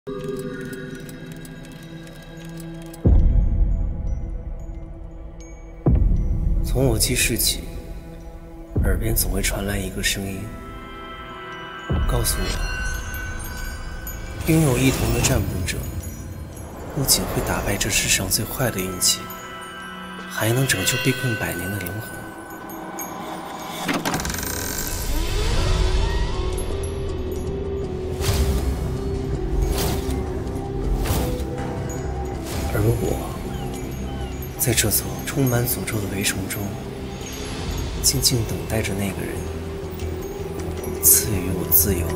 从我记事起，耳边总会传来一个声音，告诉我，拥有异瞳的占卜者，不仅会打败这世上最坏的运气，还能拯救被困百年的灵魂。而我，在这座充满诅咒的围城中，静静等待着那个人赐予我自由。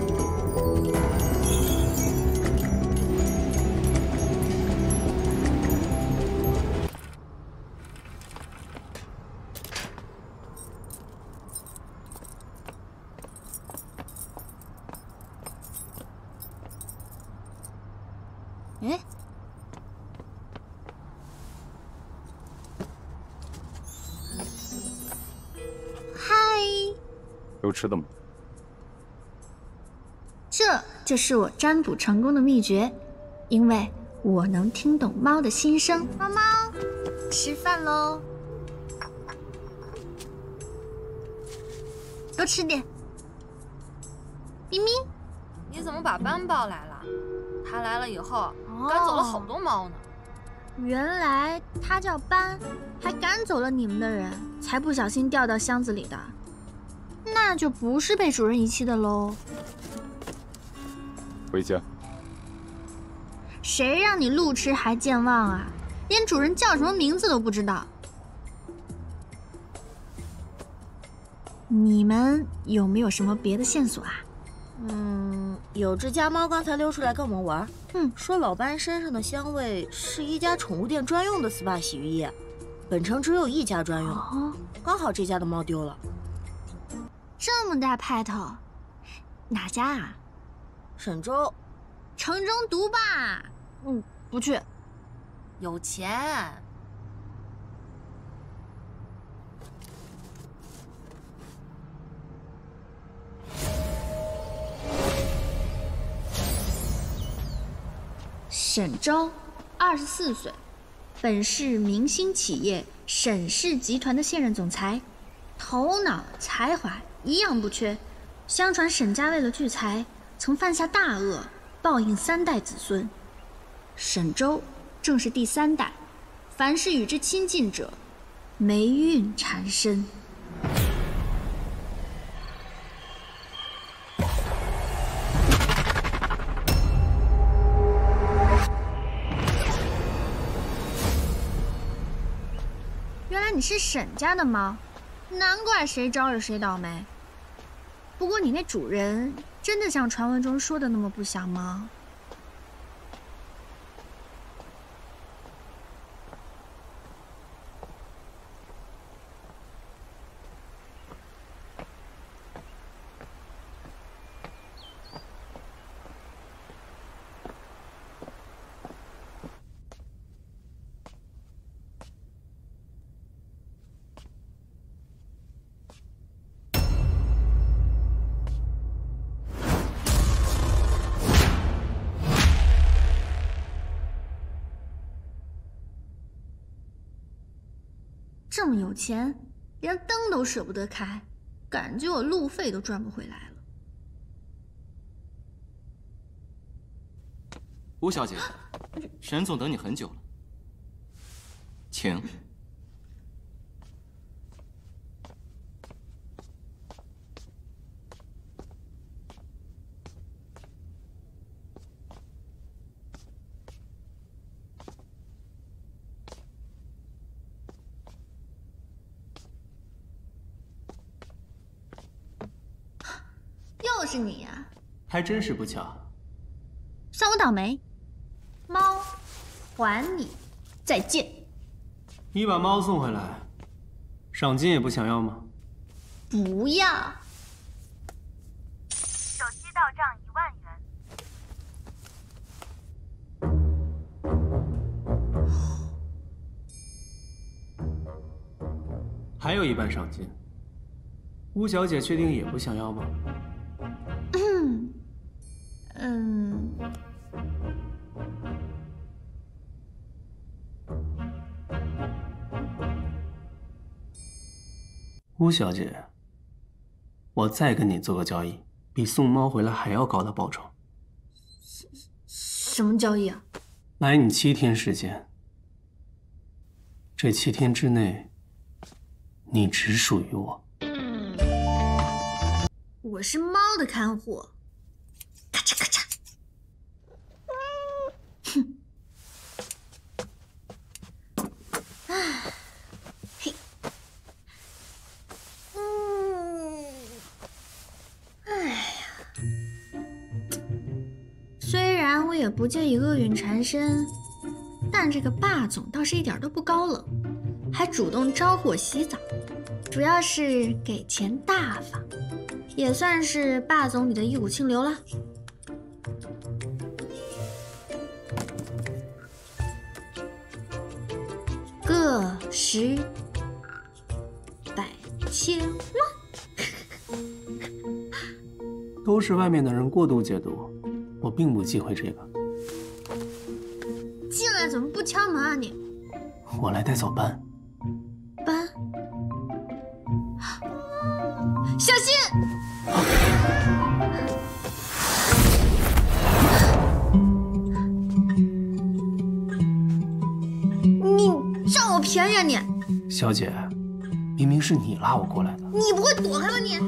哎。 有吃的吗？ 这就是我占卜成功的秘诀，因为我能听懂猫的心声。猫猫，吃饭喽，多吃点。咪咪， 你怎么把斑豹来了？他来了以后，赶走了好多猫呢。 原来他叫斑，还赶走了你们的人，才不小心掉到箱子里的。 那就不是被主人遗弃的喽。 回家。 谁让你路痴还健忘啊？连主人叫什么名字都不知道。你们有没有什么别的线索啊？ 有只家猫刚才溜出来跟我们玩，说老班身上的香味是一家宠物店专用的 SPA 洗浴液，本城只有一家专用，刚好这家的猫丢了。 这么大派头，哪家啊？ 沈州， 城中毒吧？不去。 有钱。 沈周，24岁，本市明星企业沈氏集团的现任总裁，头脑才华 一样不缺。相传沈家为了聚财，曾犯下大恶，报应3代子孙。沈周正是第3代，凡是与之亲近者，霉运缠身。原来你是沈家的猫。 难怪谁招惹谁倒霉。不过你那主人真的像传闻中说的那么不祥吗？这么有钱，连灯都舍不得开，感觉我路费都赚不回来了。 吴小姐，沈总等你很久了，请。 又是你呀！ 还真是不巧。 算我倒霉。猫，还你！再见。 你把猫送回来，赏金也不想要吗？ 不要。 手机到账1万元。还有1半赏金。吴小姐确定也不想要吗？ 乌小姐，我再跟你做个交易，比送猫回来还要高的报酬。 什么交易啊？ 来你7天时间，这7天之内，你只属于我。 我是猫的看护。咔嚓咔嚓。哼。唉，嘿。哎呀。虽然我也不介意厄运缠身，但这个霸总倒是一点都不高冷，还主动招呼我洗澡，主要是给钱大方，也算是霸总里的一股清流了。个十百千万， 都是外面的人过度解读，我并不忌讳这个。 进来怎么不敲门啊你？ 我来带走班。 班？小心！你占我便宜啊你！ 小姐，明明是你拉我过来的。 你不会躲开吧你？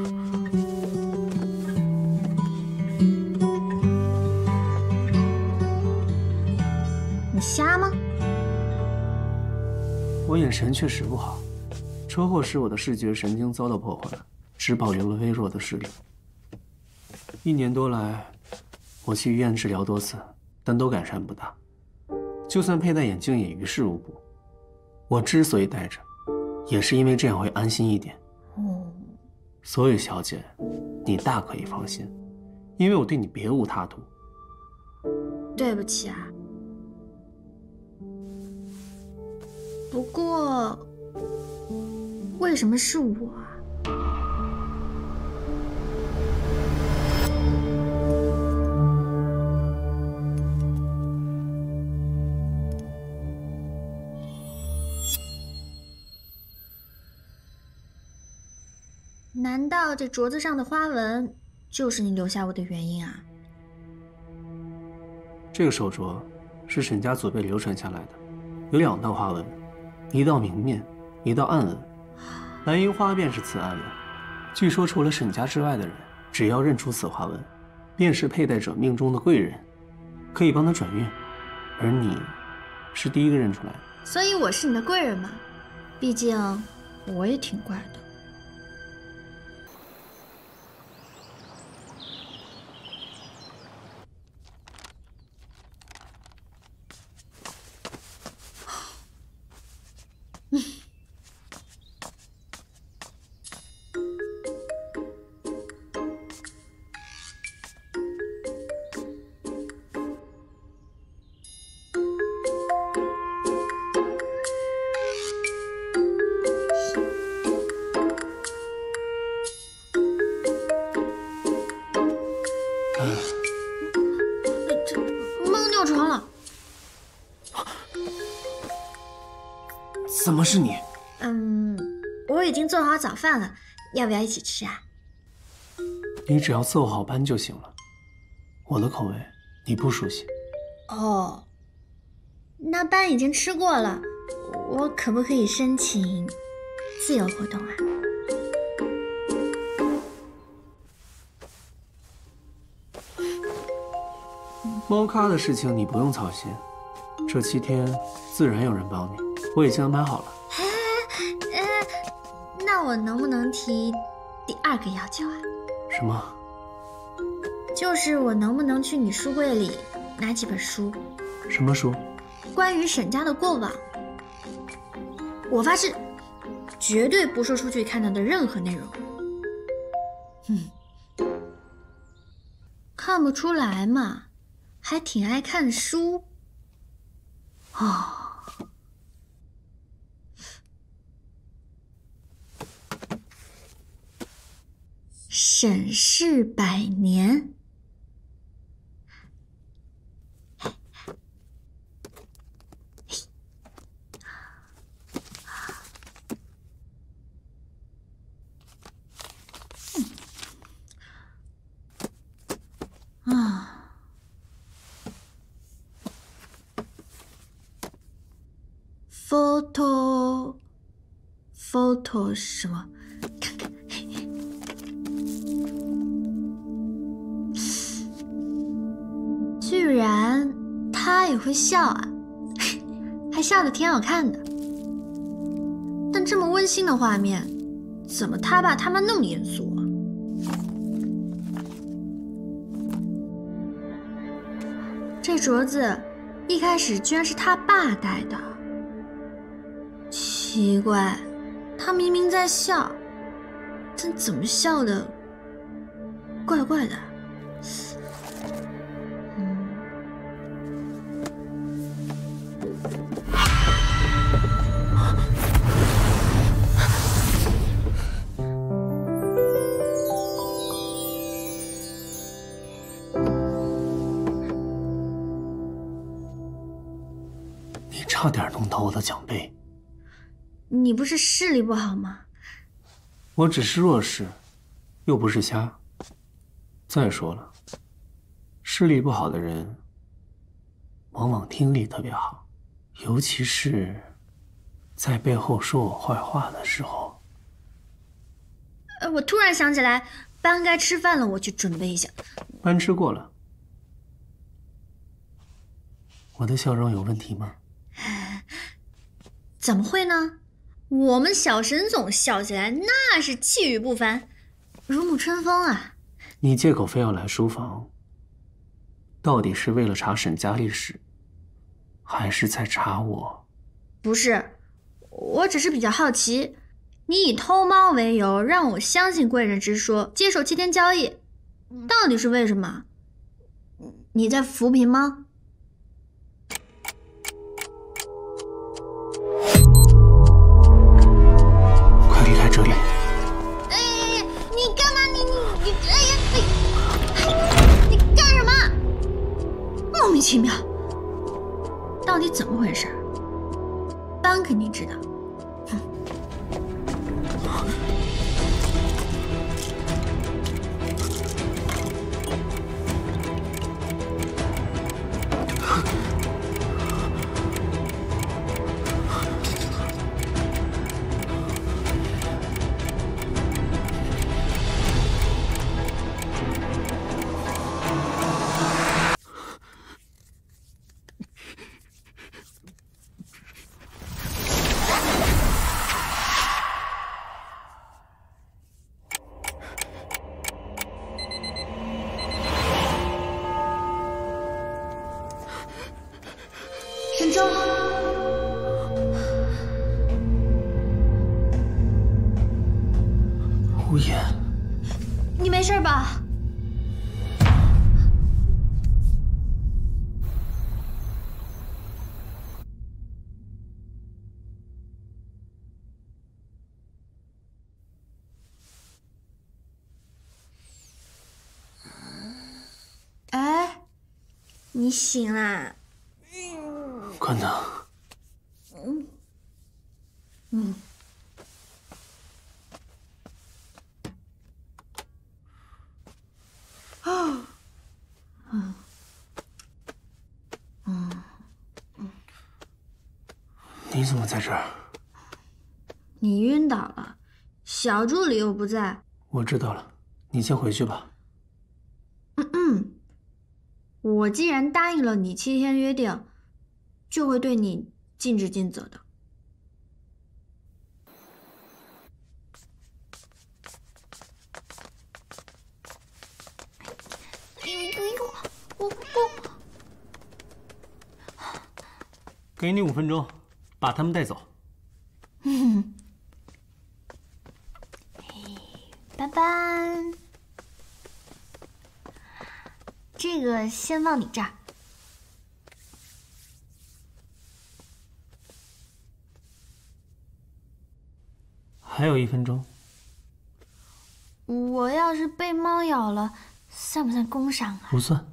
你瞎吗？ 我眼神确实不好，车祸使我的视觉神经遭到破坏，只保留了微弱的视力。1年多来，我去医院治疗多次，但都改善不大。就算佩戴眼镜也于事无补。我之所以戴着，也是因为这样会安心一点。 哦， 所以小姐，你大可以放心，因为我对你别无他图。 对不起啊。不过，为什么是我啊？难道这镯子上的花纹就是你留下我的原因啊？ 这个手镯是沈家祖辈流传下来的，有2道花纹，一道明面，一道暗纹。蓝樱花便是此暗纹。据说除了沈家之外的人，只要认出此花纹，便是佩戴者命中的贵人，可以帮他转运。而你，是第一个认出来的。 所以我是你的贵人嘛，毕竟我也挺怪的。猫尿床了。 怎么是你？ 我已经做好早饭了，要不要一起吃啊？ 你只要伺候好班就行了。我的口味你不熟悉。 哦，那班已经吃过了，我可不可以申请自由活动啊？ 猫咖的事情你不用操心，这7天自然有人帮你，我已经安排好了。 那我能不能提第2个要求啊？ 什么？ 就是我能不能去你书柜里拿几本书？ 什么书？ 关于沈家的过往。我发誓，绝对不说出去看到的任何内容。看不出来嘛，还挺爱看书。哦。沈氏100年。 photo 什么？看看，居然他也会笑啊，还笑得挺好看的。但这么温馨的画面，怎么他爸他妈那么严肃啊？这镯子一开始居然是他爸戴的，奇怪，他明明在笑，但怎么笑的怪怪的？ 差点弄到我的奖杯。 你不是视力不好吗？ 我只是弱视，又不是瞎。再说了，视力不好的人，往往听力特别好，尤其是在背后说我坏话的时候。 我突然想起来，班该吃饭了，我去准备一下。 班吃过了。我的笑容有问题吗？ 怎么会呢？我们小沈总笑起来那是气宇不凡，如沐春风啊！ 你借口非要来书房，到底是为了查沈家历史，还是在查我？ 不是，我只是比较好奇，你以偷猫为由让我相信贵人之说，接受7天交易，到底是为什么？你在扶贫吗？ 这里， 哎，你干嘛？你，你干什么？莫名其妙，到底怎么回事？班肯定知道。沈舟， 无言， 你没事吧？哎，你醒啦？ 可能。你怎么在这儿？ 你晕倒了，小助理又不在。 我知道了，你先回去吧。 我既然答应了你7天约定，就会对你尽职尽责的。 给你5分钟，把他们带走。 班班，这个先放你这儿。 还有1分钟。 我要是被猫咬了，算不算工伤啊？ 不算。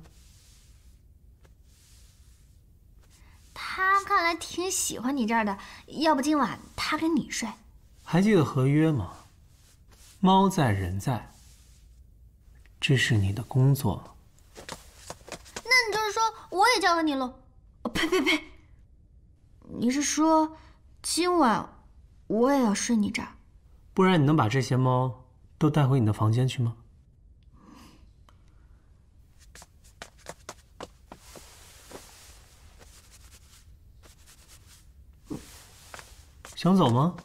他看来挺喜欢你这儿的，要不今晚他跟你睡？ 还记得合约吗？猫在人在，这是你的工作。 那你就是说我也交给你了？呸！你是说今晚我也要睡你这儿。 不然你能把这些猫都带回你的房间去吗？想走吗？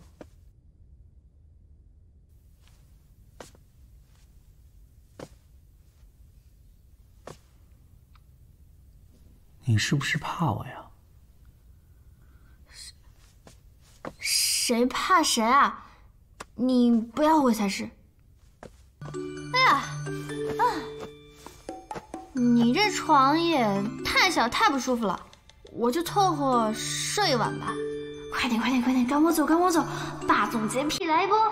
你是不是怕我呀？ 谁怕谁啊？你不要回才是。哎呀，你这床也太小太不舒服了，我就凑合睡一晚吧。快点，赶我走，大总洁癖来一波！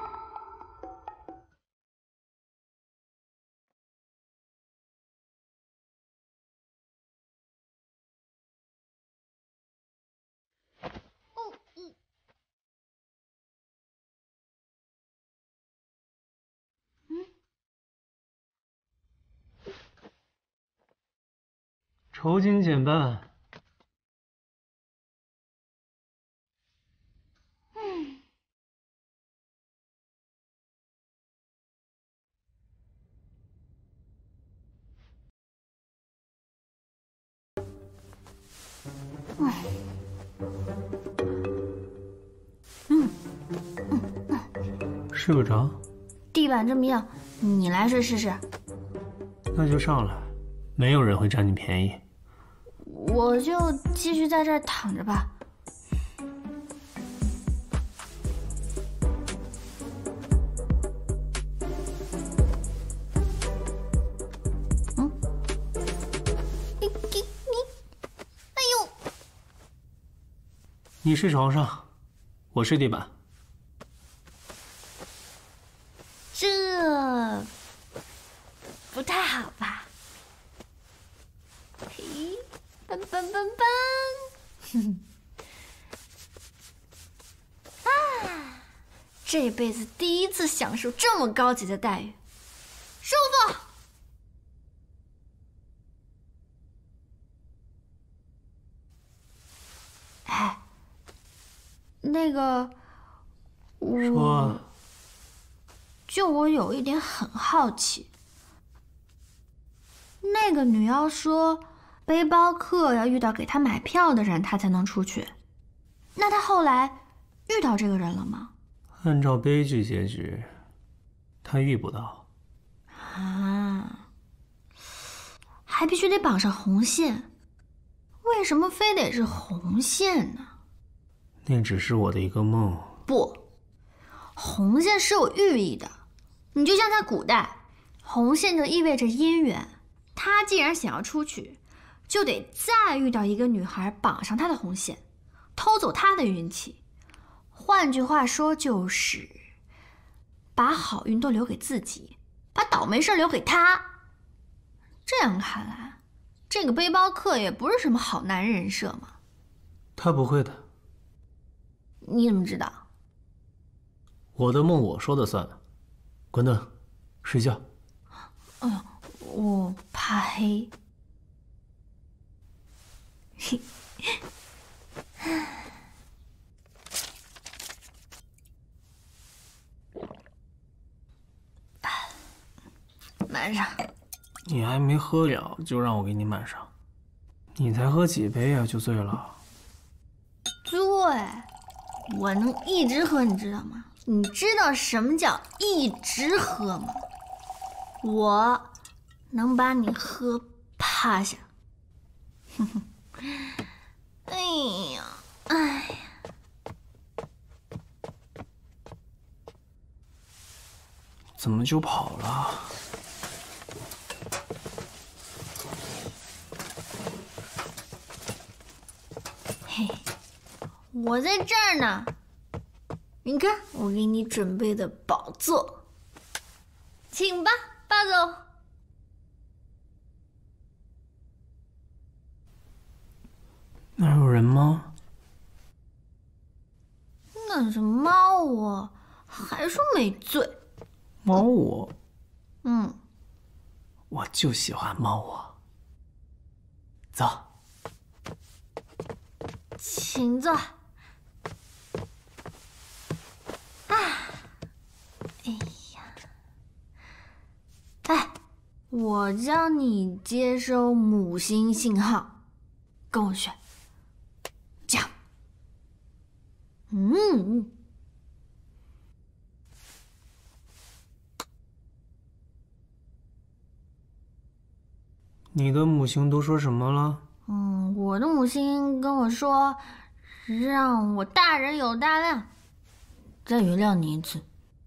酬金减半。睡不着？ 地板这么硬，你来睡试试。 那就上来，没有人会占你便宜。 我就继续在这儿躺着吧。哎呦！ 你睡床上，我睡地板。 这不太好吧？嘿，笨！啊，这辈子第一次享受这么高级的待遇，舒服。哎，那个， 说。 就我有一点很好奇，那个女妖说，背包客要遇到给她买票的人，她才能出去。那她后来遇到这个人了吗？ 按照悲剧结局，她遇不到。 啊，还必须得绑上红线，为什么非得是红线呢？ 那只是我的一个梦。 不，红线是有寓意的。你就像在古代，红线就意味着姻缘。他既然想要出去，就得再遇到一个女孩绑上他的红线，偷走他的运气。换句话说，就是把好运都留给自己，把倒霉事留给他。这样看来，这个背包客也不是什么好男人人设嘛。 他不会的。 你怎么知道？ 我的梦我说的算。关灯，睡觉。 我怕黑。嘿，满上。 你还没喝了，就让我给你满上。你才喝几杯啊，就醉了？ 对，我能一直喝，你知道吗？你知道什么叫一直喝吗？我能把你喝趴下。哼哼，哎呀， 怎么就跑了？ 嘿，我在这儿呢。你看，我给你准备的宝座，请吧，霸总。 那儿有人吗？ 那是猫窝，还说没醉。 猫窝？ 我就喜欢猫窝。走， 请坐。 我教你接收母星信号，跟我学。讲。 你的母星都说什么了？ 我的母星跟我说，让我大人有大量，再原谅你一次。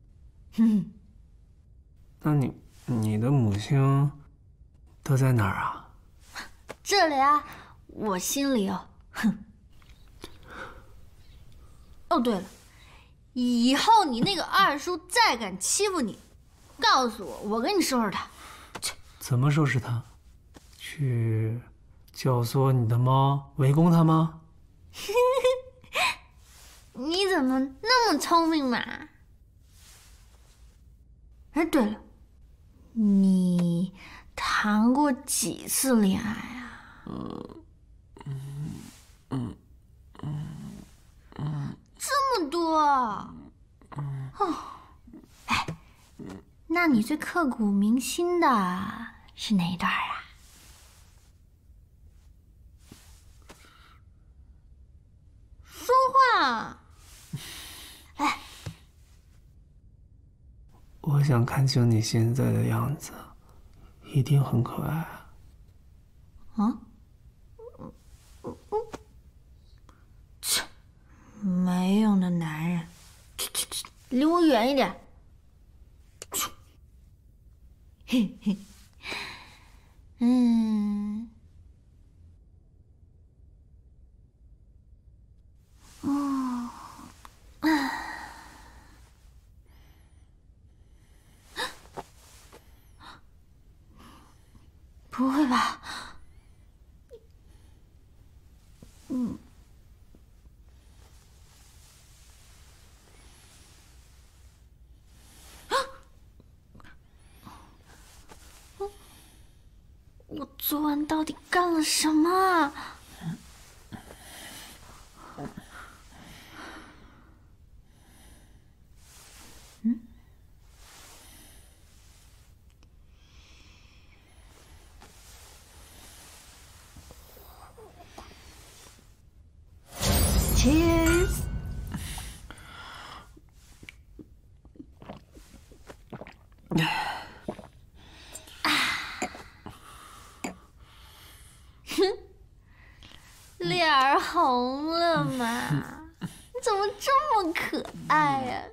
那你的母星都在哪儿啊？ 这里啊，我心里哦。哦，对了，以后你那个二叔再敢欺负你，告诉我，我给你收拾他。 怎么收拾他？去教唆你的猫围攻他吗？ 你怎么那么聪明嘛？哎，对了，你谈过几次恋爱啊？这么多。哎，那你最刻骨铭心的是哪一段啊？说话。来。 我想看清你现在的样子，一定很可爱。 切，没用的男人，离我远一点。嘿嘿，不会吧？我昨晚到底干了什么啊？Cheers！ 脸儿红了嘛？你怎么这么可爱呀？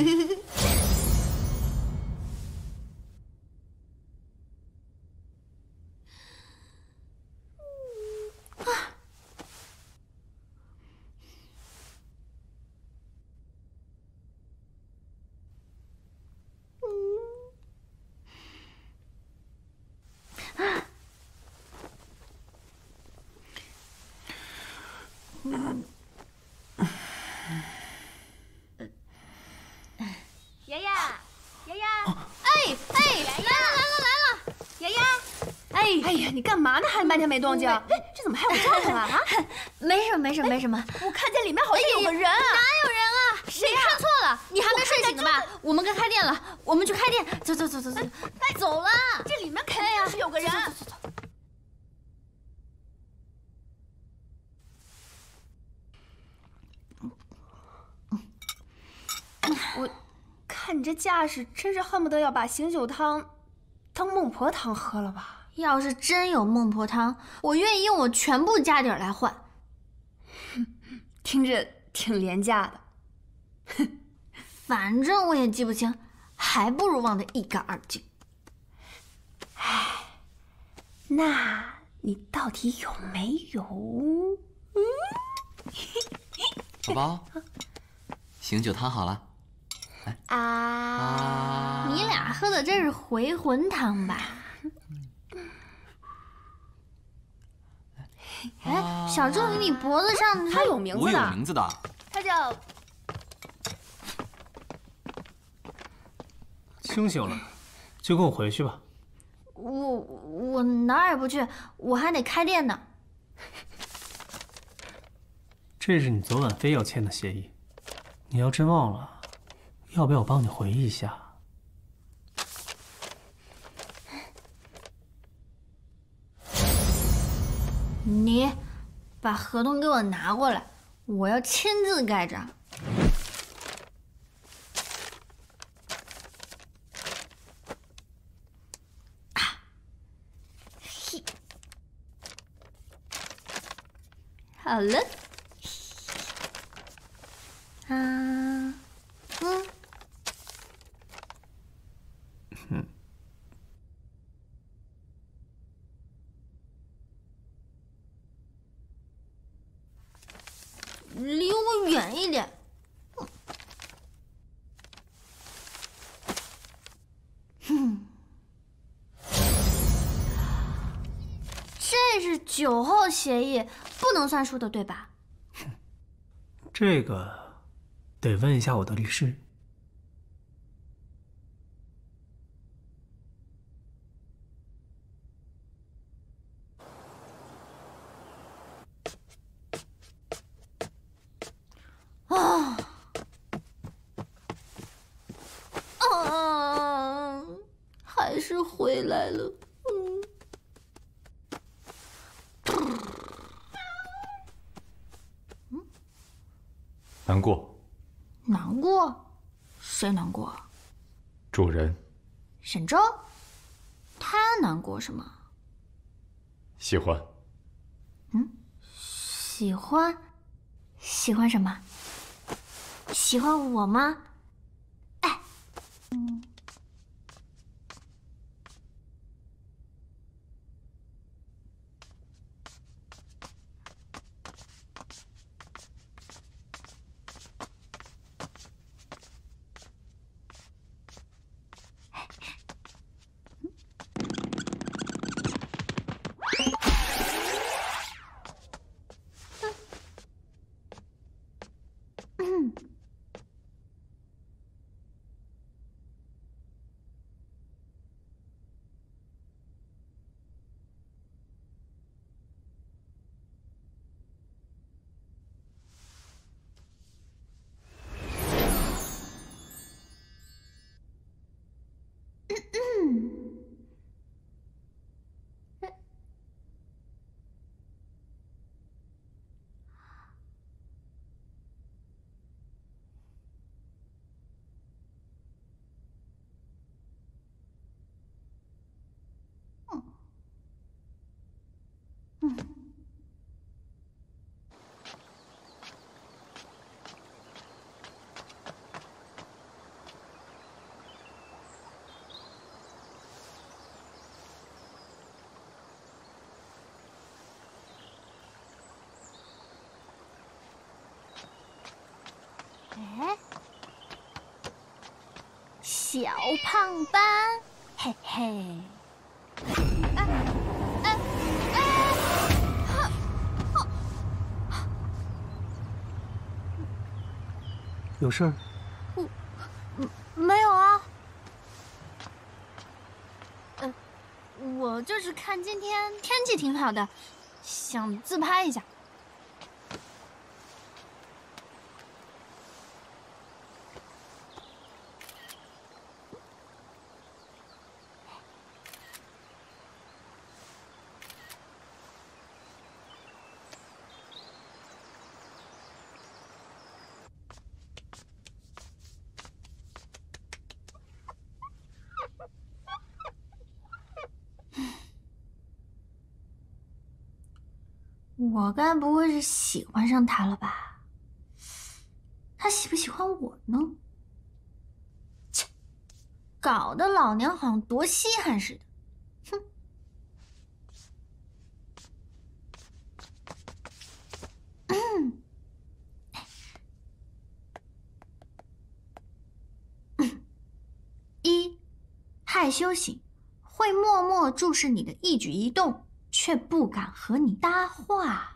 爷爷，爷爷， 哎，来了！ 爷爷， 哎呀，你干嘛呢？喊半天没动静，这怎么还有叫唤啊？ 没什么。 我看见里面好像有个人啊！ 哪有人啊？ 谁呀？ 你看错了，你还没睡醒呢吧？我们该开店了，我们去开店。走，走了。 这里面肯定是有个人。 走。 我看你这架势，真是恨不得要把醒酒汤当孟婆汤喝了吧？ 要是真有孟婆汤，我愿意用我全部家底儿来换。 听着挺廉价的。 反正我也记不清，还不如忘得一干二净。 唉，那你到底有没有？ 宝宝，醒酒汤好了。 你俩喝的这是回魂汤吧？哎，小助理，你脖子上他有名字的， 我有名字的， 他叫…… 清醒了，就跟我回去吧。 我哪儿也不去，我还得开店呢。 这是你昨晚非要签的协议，你要真忘了，要不要我帮你回忆一下？ 你把合同给我拿过来，我要签字盖章。好了，离我远一点。这是酒后协议，不能算数的，对吧？ 这个得问一下我的律师。 还是回来了。 难过？ 难过？谁难过？ 主人。 沈周？他难过什么？ 喜欢。 喜欢？喜欢什么？喜欢我吗？哎。哎，小胖班，嘿嘿。 有事儿？ 没有啊。我就是看今天天气挺好的，想自拍一下。我该不会是喜欢上他了吧？他喜不喜欢我呢？切，搞得老娘好像多稀罕似的。一，害羞型，会默默注视你的一举一动，却不敢和你搭话。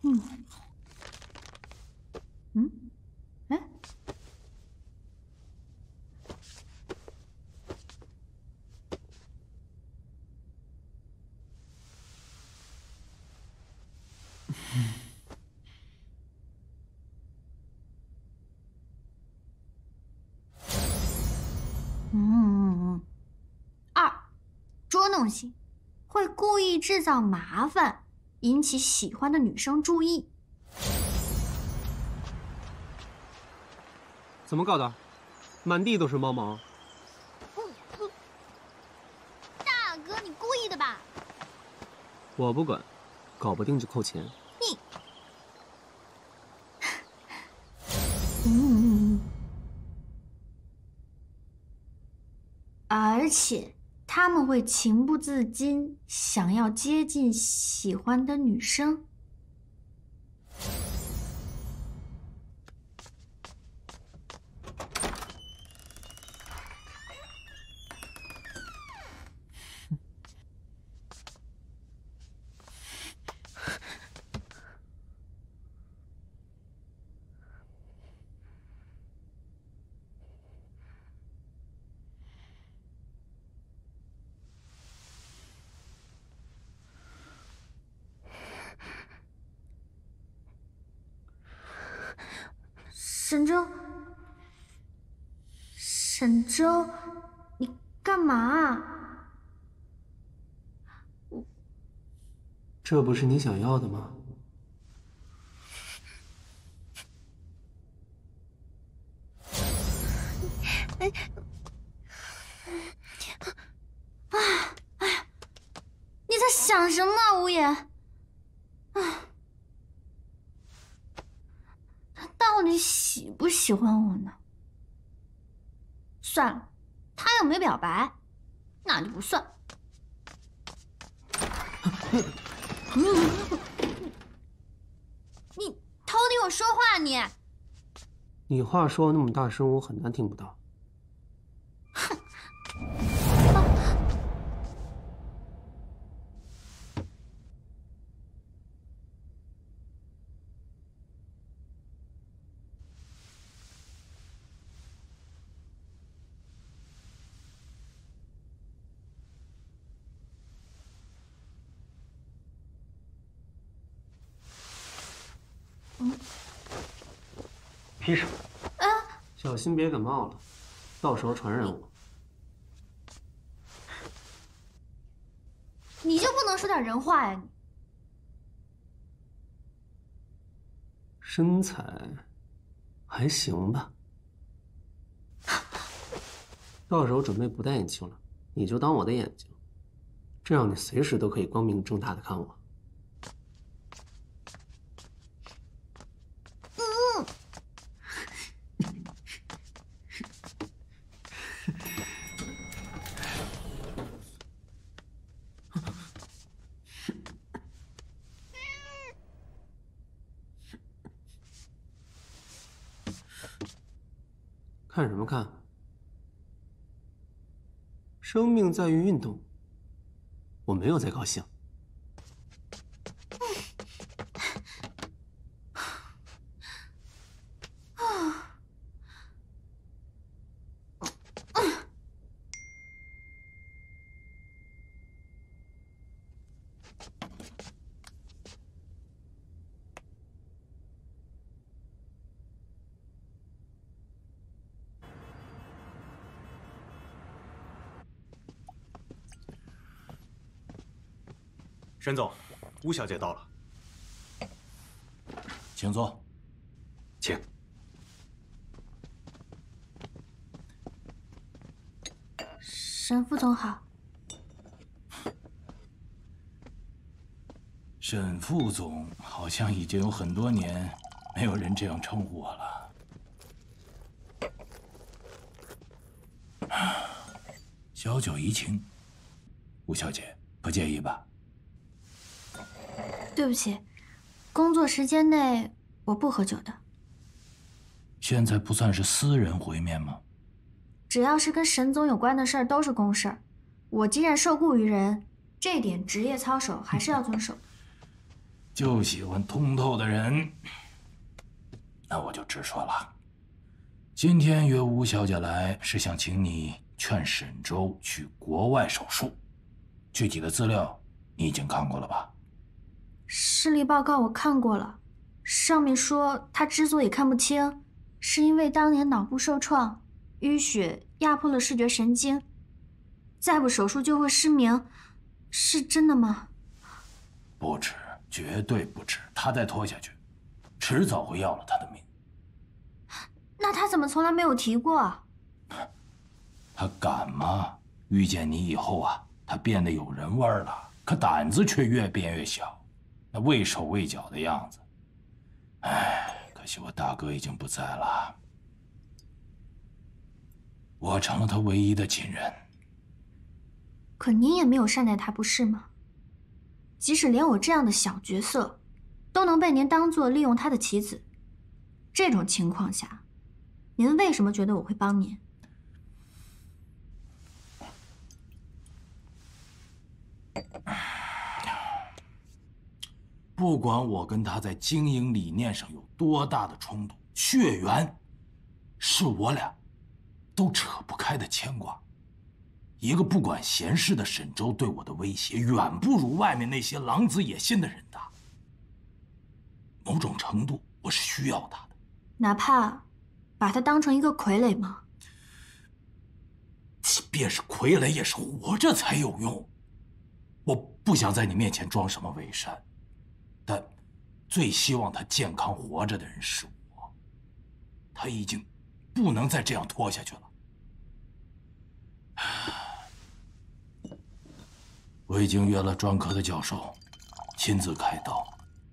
哎，二，捉弄型，会故意制造麻烦，引起喜欢的女生注意。 怎么搞的？满地都是猫毛。 大哥，你故意的吧？ 我不管，搞不定就扣钱。 你，而且他们会情不自禁想要接近喜欢的女生。沈周，你干嘛？ 这不是你想要的吗？ 你在想什么啊，无言？他到底喜不喜欢我呢？算了，他又没表白，那就不算。你偷听我说话，你！ 你话说那么大声，我很难听不到。 披上。 小心别感冒了，到时候传染我。 你就不能说点人话呀你？ 身材还行吧，到时候准备不戴眼镜了，你就当我的眼睛，这样你随时都可以光明正大的看我。看什么看？生命在于运动，我没有在高兴。 沈总，吴小姐到了， 请坐。 请。 沈副总好。 沈副总好像已经有很多年没有人这样称呼我了。小酒怡情，吴小姐不介意吧？ 对不起，工作时间内我不喝酒的。 现在不算是私人会面吗？ 只要是跟沈总有关的事儿都是公事儿。我既然受雇于人，这点职业操守还是要遵守。 就喜欢通透的人。那我就直说了，今天约吴小姐来是想请你劝沈周去国外手术，具体的资料你已经看过了吧？ 视力报告我看过了，上面说他之所以看不清，是因为当年脑部受创，淤血压迫了视觉神经，再不手术就会失明，是真的吗？ 不止，绝对不止。他再拖下去，迟早会要了他的命。 那他怎么从来没有提过啊？ 他敢吗？遇见你以后啊，他变得有人味儿了，可胆子却越变越小，那畏手畏脚的样子。唉，可惜我大哥已经不在了，我成了他唯一的亲人。 可您也没有善待他，不是吗？即使连我这样的小角色，都能被您当作利用他的棋子，这种情况下，您为什么觉得我会帮您？ 不管我跟他在经营理念上有多大的冲突，血缘是我俩都扯不开的牵挂。一个不管闲事的沈周对我的威胁，远不如外面那些狼子野心的人大。某种程度，我是需要他的， 哪怕把他当成一个傀儡吗？ 即便是傀儡，也是活着才有用。我不想在你面前装什么伪善，但最希望他健康活着的人是我。他已经不能再这样拖下去了。我已经约了专科的教授，亲自开刀，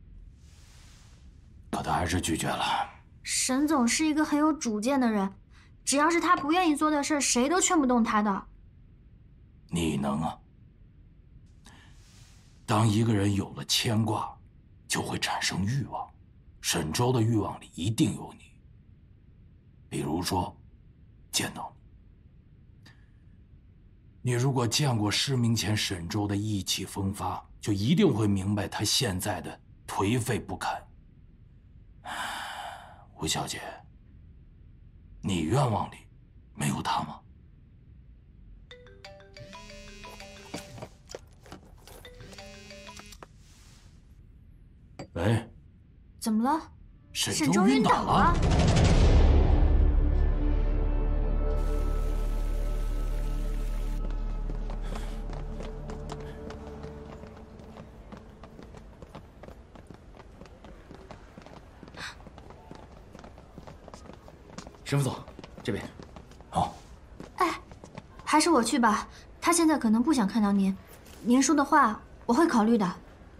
可他还是拒绝了。 沈总是一个很有主见的人，只要是他不愿意做的事，谁都劝不动他的。 你能啊？当一个人有了牵挂，就会产生欲望。沈周的欲望里一定有你，比如说，见到你。你如果见过失明前沈周的意气风发，就一定会明白他现在的颓废不堪。吴小姐，你愿望里没有他吗？喂， 怎么了？ 沈周晕倒了。 沈副总，这边。 好。 哎，还是我去吧。他现在可能不想看到您，您说的话我会考虑的。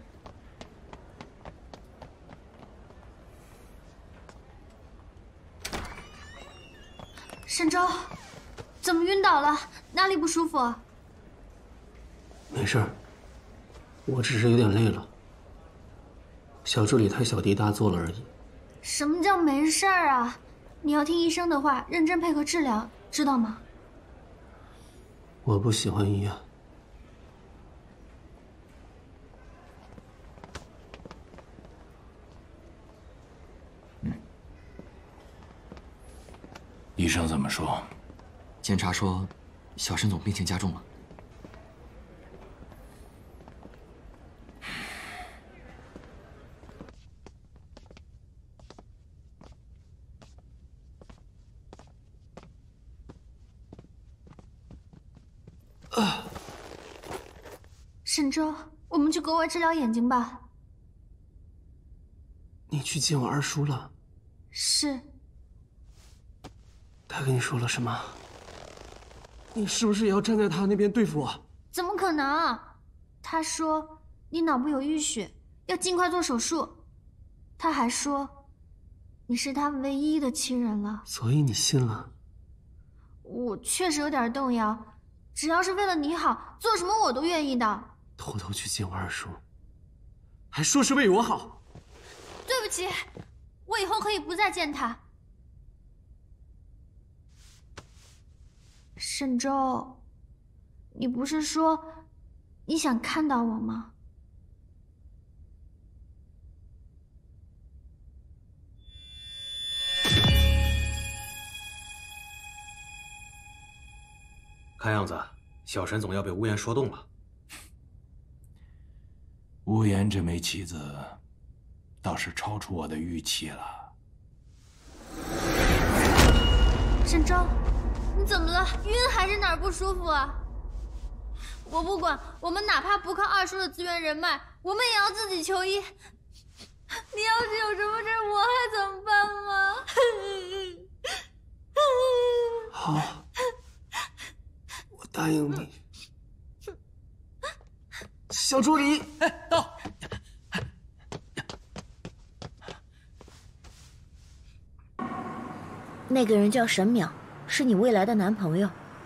沈周，怎么晕倒了？哪里不舒服？ 没事儿，我只是有点累了。小助理太小题大做了而已。 什么叫没事儿啊？你要听医生的话，认真配合治疗，知道吗？ 我不喜欢医院。 医生怎么说？ 检查说，小沈总病情加重了。 沈周，我们去国外治疗眼睛吧。 你去见我二叔了？ 是。 他跟你说了什么？你是不是也要站在他那边对付我？ 怎么可能？他说你脑部有淤血，要尽快做手术。他还说你是他唯一的亲人了。 所以你信了？ 我确实有点动摇，只要是为了你好，做什么我都愿意的。 偷偷去见我二叔，还说是为我好。 对不起，我以后可以不再见他。沈周，你不是说你想看到我吗？ 看样子，小沈总要被乌岩说动了。 乌岩这枚棋子，倒是超出我的预期了。 沈周，你怎么了？晕还是哪儿不舒服啊？我不管，我们哪怕不靠二叔的资源人脉，我们也要自己求医。你要是有什么事，我还怎么办吗？ 好，我答应你。小助理， 到。 那个人叫沈淼，是你未来的男朋友。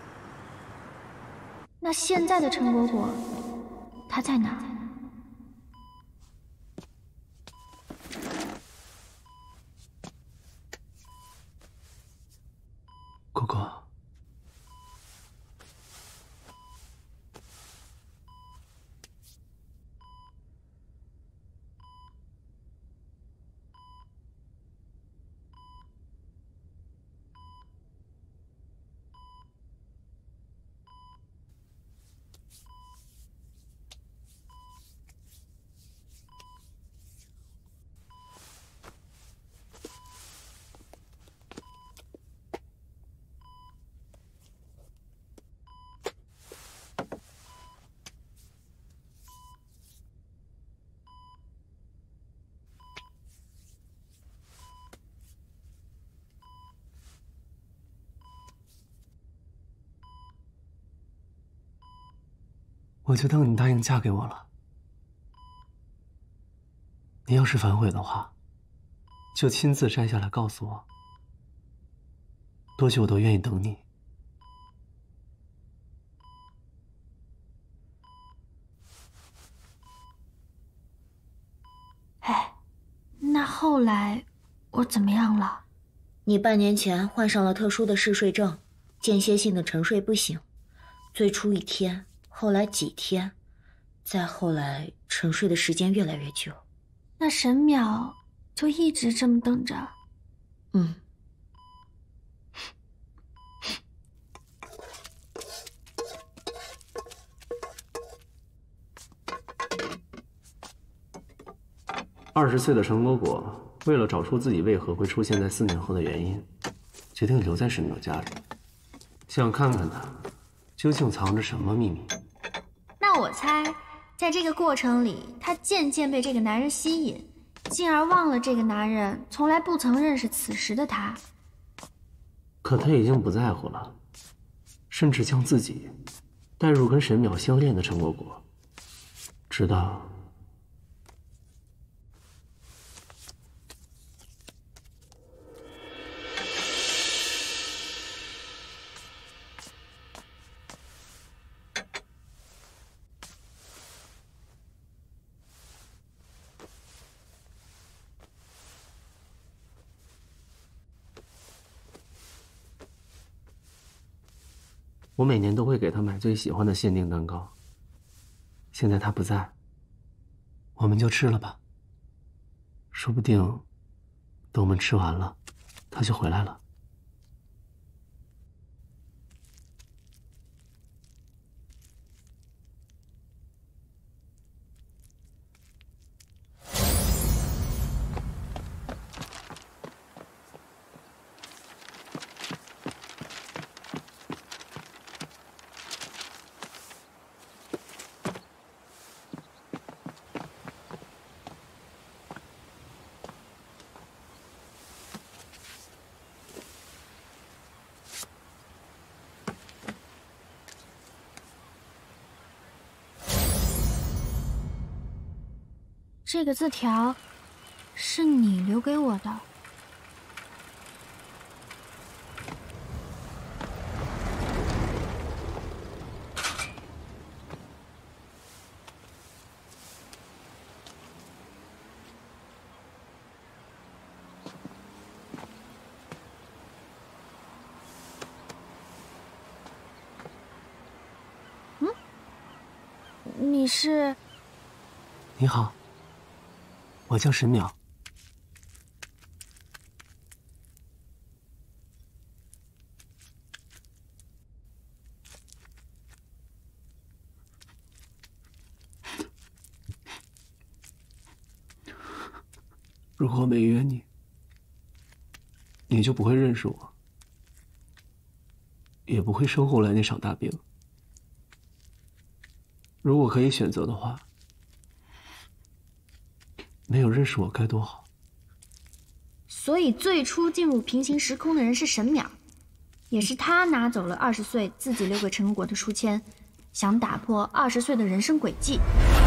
那现在的陈果果，他在哪？ 果果，我就当你答应嫁给我了。你要是反悔的话，就亲自摘下来告诉我，多久我都愿意等你。 哎，那后来我怎么样了？ 你半年前患上了特殊的嗜睡症，间歇性的沉睡不醒，最初1天，后来几天，再后来沉睡的时间越来越久。 那沈淼就一直这么等着。 嗯。 20岁的陈果果为了找出自己为何会出现在4年后的原因，决定留在沈淼家里，想看看他究竟藏着什么秘密。 那我猜，在这个过程里，他渐渐被这个男人吸引，进而忘了这个男人从来不曾认识此时的他。 可他已经不在乎了，甚至将自己带入跟沈淼相恋的陈果果，直到我每年都会给他买最喜欢的限定蛋糕。现在他不在，我们就吃了吧。说不定，等我们吃完了，他就回来了。 这个字条是你留给我的。你是？ 你好，我叫沈淼。 如果没约你，你就不会认识我，也不会生后来那场大病。如果可以选择的话，没有认识我该多好。 所以最初进入平行时空的人是沈淼，也是他拿走了20岁自己留给陈果的书签，想打破20岁的人生轨迹。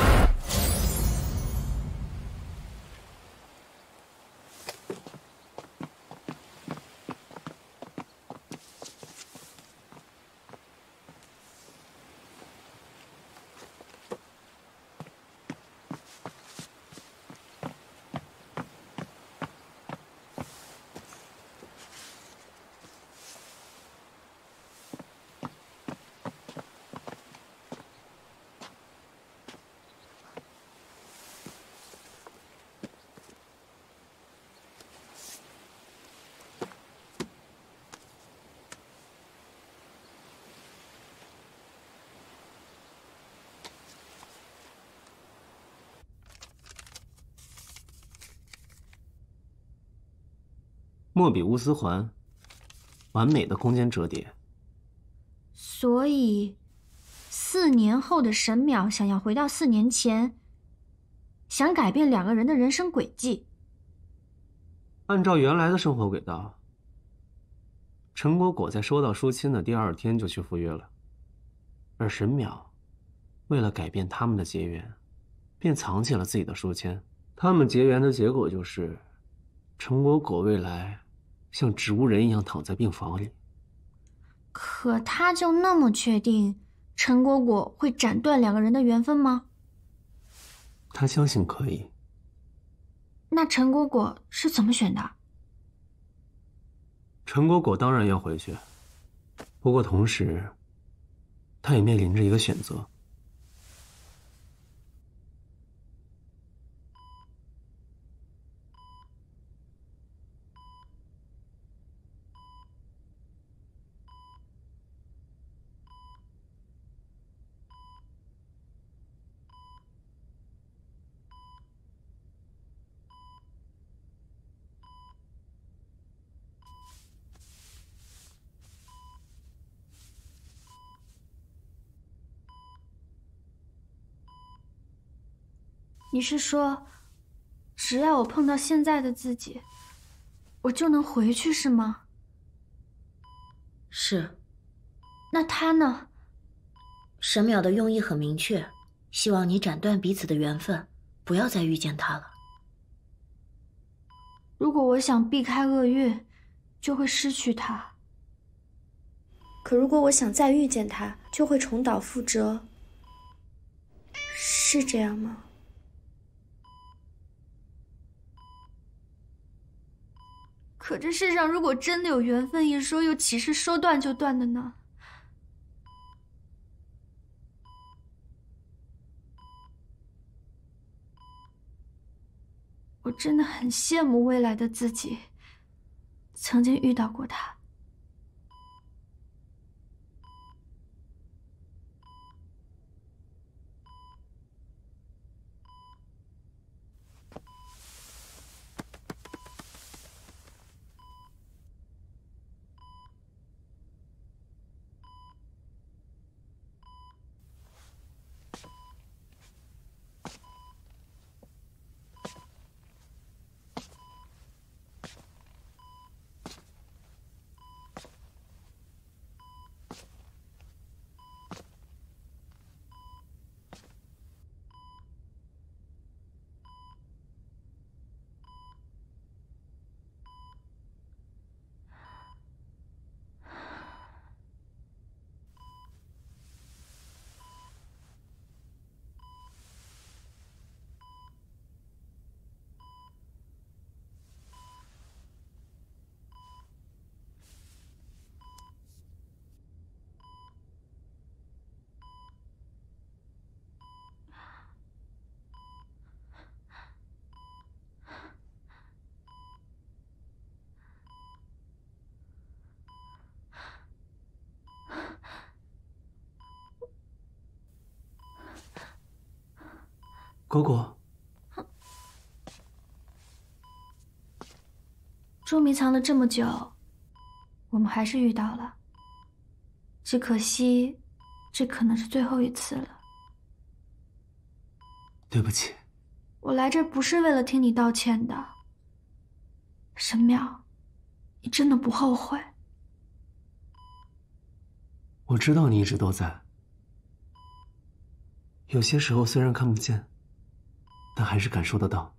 莫比乌斯环，完美的空间折叠。 所以，4年后的沈淼想要回到4年前，想改变2个人的人生轨迹。 按照原来的生活轨道，陈果果在收到书签的第2天就去赴约了，而沈淼为了改变他们的结缘，便藏起了自己的书签。他们结缘的结果就是，陈果果未来像植物人一样躺在病房里。 可他就那么确定陈果果会斩断2个人的缘分吗？ 他相信可以。 那陈果果是怎么选的？ 陈果果当然要回去，不过同时，他也面临着一个选择。 你是说，只要我碰到现在的自己，我就能回去是吗？ 是。 那他呢？ 沈淼的用意很明确，希望你斩断彼此的缘分，不要再遇见他了。 如果我想避开厄运，就会失去他。 可如果我想再遇见他，就会重蹈覆辙。是这样吗？ 可这世上如果真的有缘分一说，又岂是说断就断的呢？我真的很羡慕未来的自己，曾经遇到过他。 果果， 捉迷藏了这么久，我们还是遇到了。只可惜，这可能是最后一次了。 对不起， 我来这不是为了听你道歉的。神庙，你真的不后悔？ 我知道你一直都在。有些时候虽然看不见，但还是感受得到。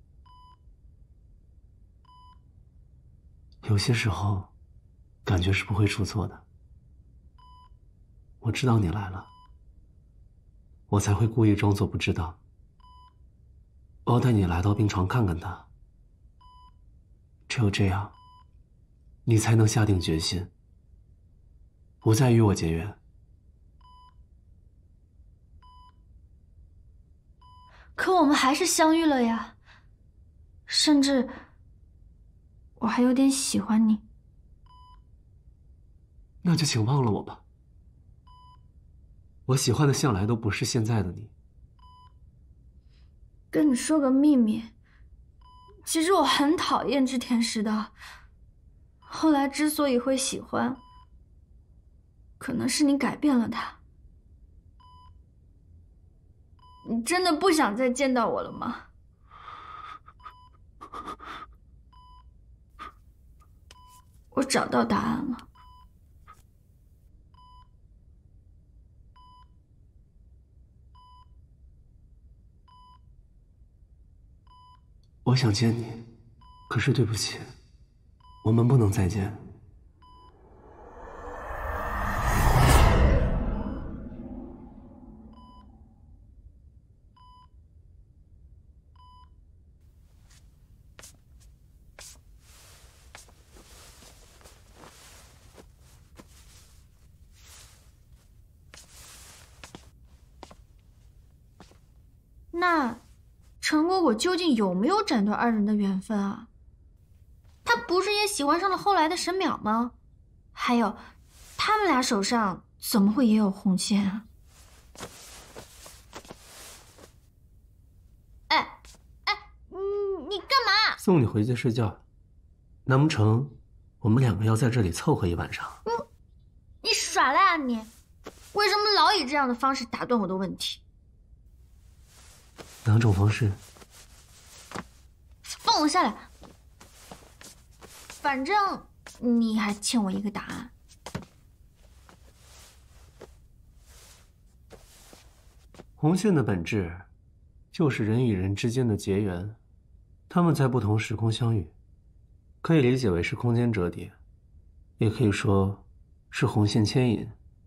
有些时候，感觉是不会出错的。我知道你来了，我才会故意装作不知道。我带你来到病床看看他，只有这样，你才能下定决心，不再与我结缘。 可我们还是相遇了呀，甚至我还有点喜欢你。 那就请忘了我吧。我喜欢的向来都不是现在的你。 跟你说个秘密，其实我很讨厌织田石的。后来之所以会喜欢，可能是你改变了他。你真的不想再见到我了吗？我找到答案了。 我想见你，可是对不起，我们不能再见。 那陈果果究竟有没有斩断二人的缘分啊？他不是也喜欢上了后来的沈淼吗？还有，他们俩手上怎么会也有红线啊？你干嘛？ 送你回去睡觉，难不成我们两个要在这里凑合一晚上？ 你耍赖啊你！为什么老以这样的方式打断我的问题？ 哪种方式？ 放我下来！反正你还欠我一个答案。 红线的本质，就是人与人之间的结缘，他们在不同时空相遇，可以理解为是空间折叠，也可以说是红线牵引。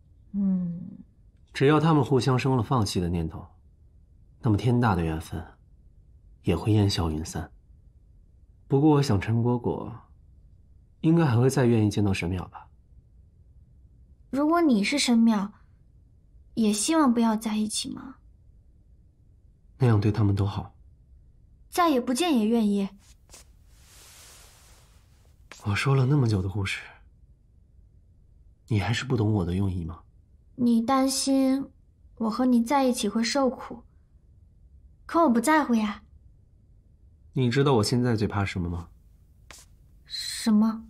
只要他们互相生了放弃的念头，那么天大的缘分也会烟消云散。不过我想陈果果应该还会再愿意见到沈淼吧。 如果你是沈淼，也希望不要在一起吗？ 那样对他们都好。 再也不见也愿意。 我说了那么久的故事，你还是不懂我的用意吗？ 你担心我和你在一起会受苦，可我不在乎呀。 你知道我现在最怕什么吗？ 什么？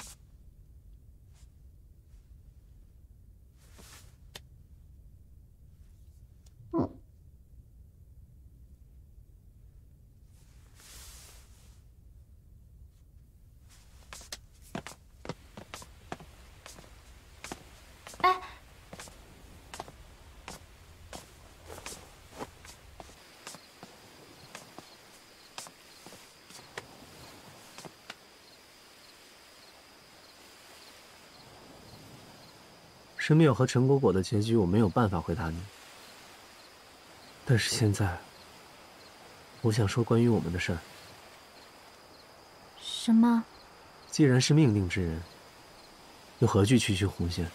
沈淼和陈果果的结局我没有办法回答你，但是现在，我想说关于我们的事儿。 什么？ 既然是命定之人，又何惧区区红线？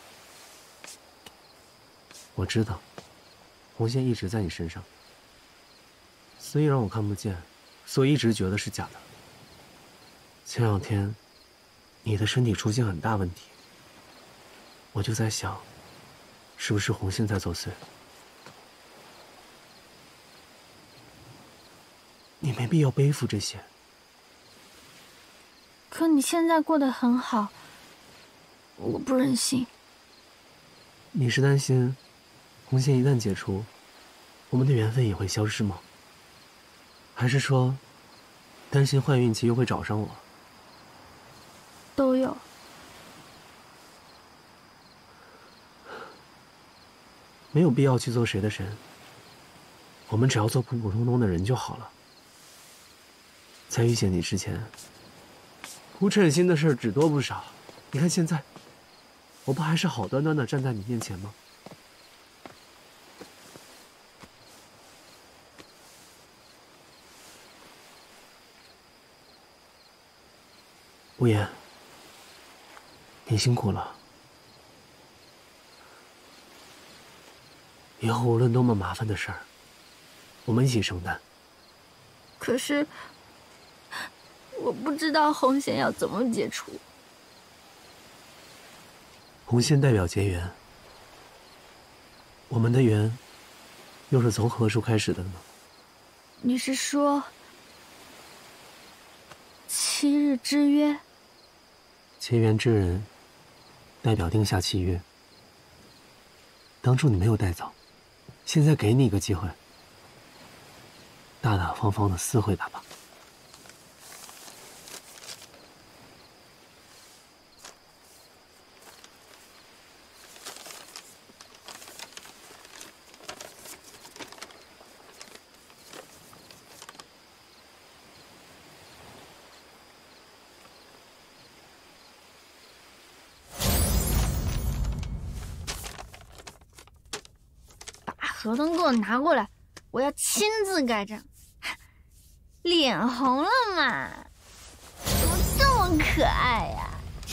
我知道，红线一直在你身上，虽然我看不见，所以一直觉得是假的。前两天，你的身体出现很大问题。我就在想，是不是红线在作祟？你没必要背负这些。 可你现在过得很好，我不忍心。 你是担心红线一旦解除，我们的缘分也会消失吗？还是说，担心坏运气又会找上我？ 都有。 没有必要去做谁的神，我们只要做普普通通的人就好了。在遇见你之前，不称心的事只多不少。你看现在，我不还是好端端的站在你面前吗？无言，你辛苦了。以后无论多么麻烦的事儿，我们一起承担。 可是，我不知道红线要怎么解除。 红线代表结缘，我们的缘又是从何处开始的呢？ 你是说7日之约？ 结缘之人代表定下契约。当初你没有带走，现在给你一个机会，大大方方的撕毁它吧。 合同给我拿过来，我要亲自盖章。脸红了嘛？怎么这么可爱呀？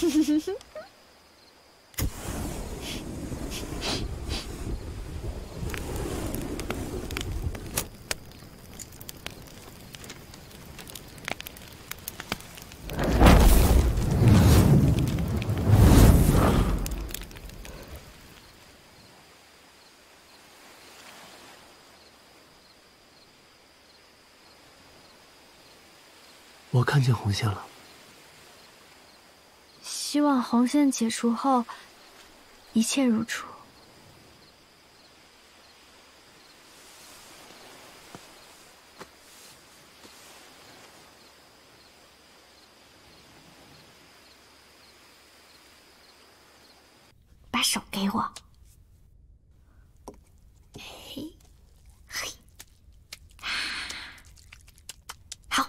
我看见红线了。 希望红线解除后，一切如初。把手给我。嘿，嘿，好。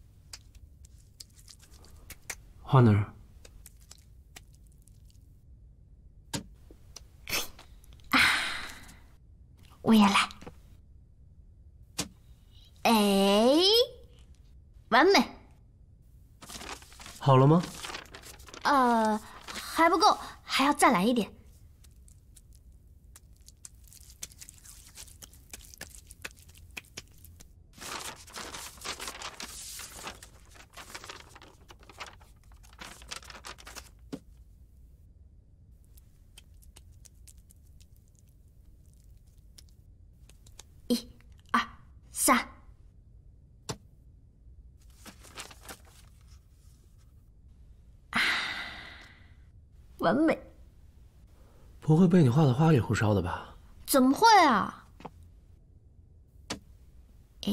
花哪儿？ 我也来。哎，完美。 好了吗？ 还不够，还要再来一点。1、2、3。完美。 不会被你画的花里胡哨的吧？ 怎么会啊？哎，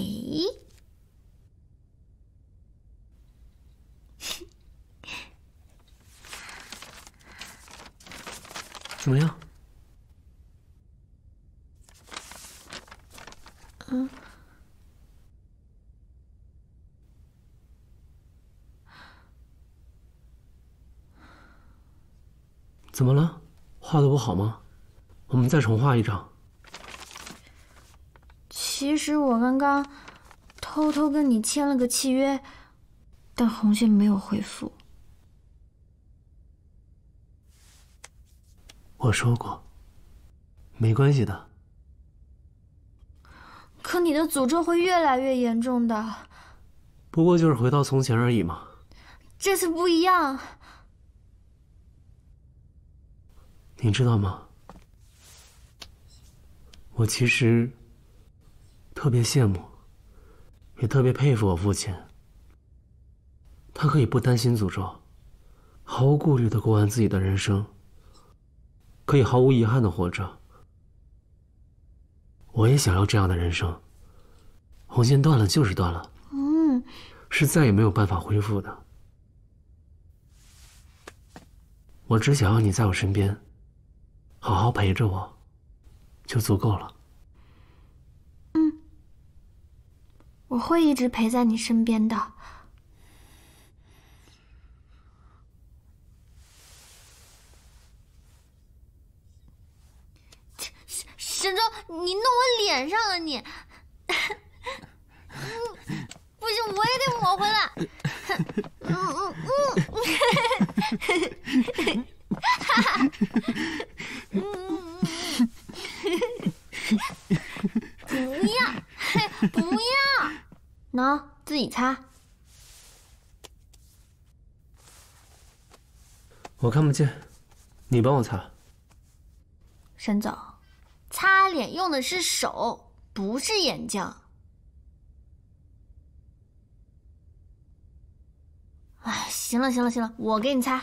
怎么样？怎么了？画的不好吗？我们再重画一张。 其实我刚刚偷偷跟你签了个契约，但红线没有回复。 我说过，没关系的。 可你的诅咒会越来越严重的。 不过就是回到从前而已嘛。 这次不一样。 你知道吗？我其实特别羡慕，也特别佩服我父亲。 他可以不担心诅咒，毫无顾虑地过完自己的人生，可以毫无遗憾地活着。我也想要这样的人生。红线断了就是断了，是再也没有办法恢复的。我只想要你在我身边，好好陪着我，就足够了。 我会一直陪在你身边的。 沈周，你弄我脸上了你！不行，我也得抹回来。不要，不要！ 喏，自己擦。 我看不见，你帮我擦。 沈总，擦脸用的是手，不是眼睛。哎，行了，我给你擦。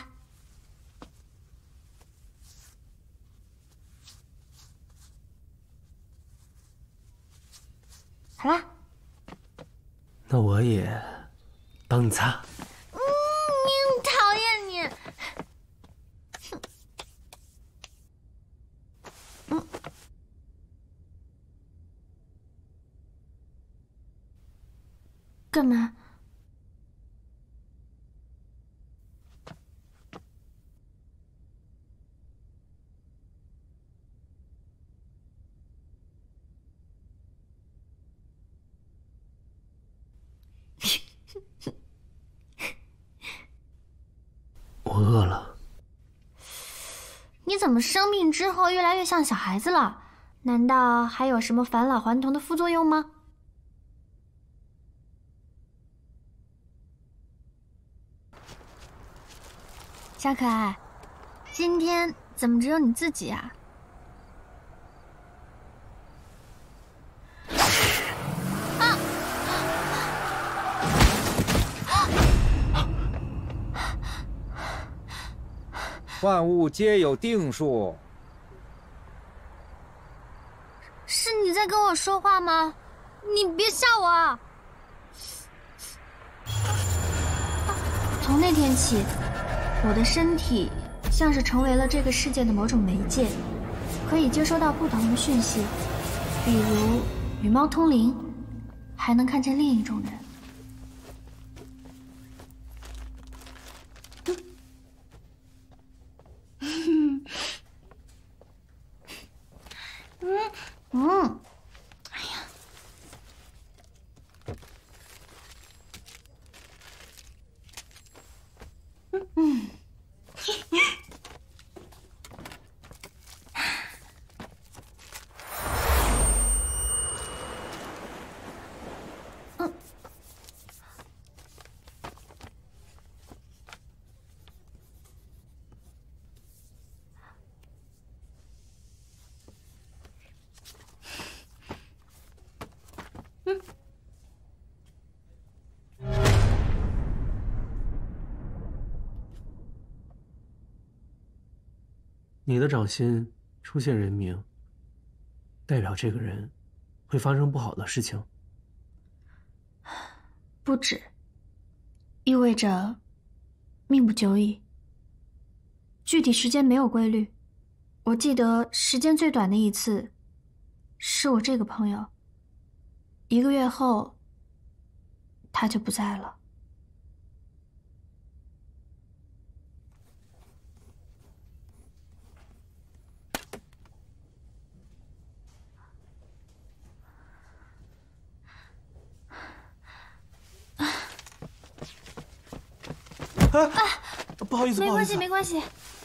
好啦。 那我也帮你擦。 你讨厌你。 干嘛？ 我饿了。 你怎么生病之后越来越像小孩子了？难道还有什么返老还童的副作用吗？小可爱，今天怎么只有你自己啊？ 万物皆有定数。 是你在跟我说话吗？你别吓我啊！ 从那天起，我的身体像是成为了这个世界的某种媒介，可以接收到不同的讯息，比如与猫通灵，还能看见另一种人。 哎呀， 你的掌心出现人名，代表这个人会发生不好的事情。 不止，意味着命不久矣。具体时间没有规律，我记得时间最短的一次，是我这个朋友，1个月后，他就不在了。 不好意思， 没关系，没关系。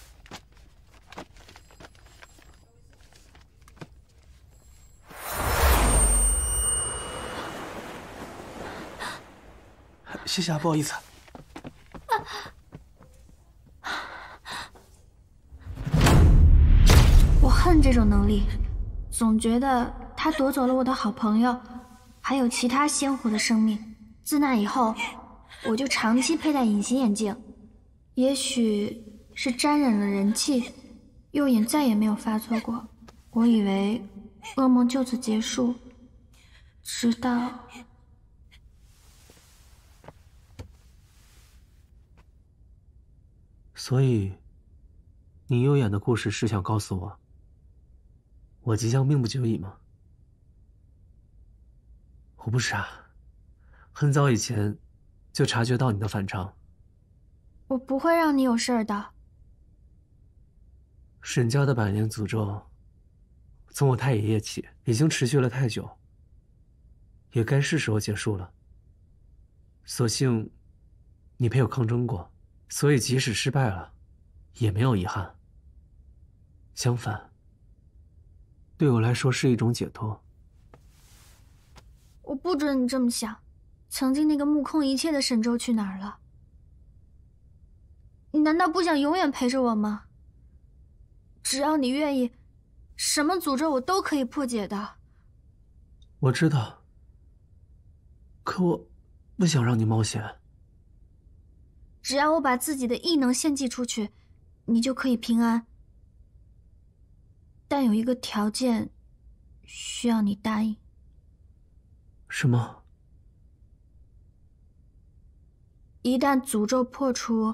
谢谢啊，不好意思。 我恨这种能力，总觉得他夺走了我的好朋友，还有其他鲜活的生命。自那以后， 我就长期佩戴隐形眼镜。也许是沾染了人气，右眼再也没有发作过。我以为噩梦就此结束，直到…… 所以，你右眼的故事是想告诉我，我即将命不久矣吗？我不傻，很早以前就察觉到你的反常。 我不会让你有事儿的。 沈家的百年诅咒，从我太爷爷起，已经持续了太久，也该是时候结束了。所幸，你陪我抗争过，所以即使失败了，也没有遗憾。相反，对我来说是一种解脱。 我不准你这么想。曾经那个目空一切的沈周去哪儿了？你难道不想永远陪着我吗？只要你愿意，什么诅咒我都可以破解的。 我知道，可我不想让你冒险。 只要我把自己的异能献祭出去，你就可以平安。但有一个条件，需要你答应。 什么？ 一旦诅咒破除，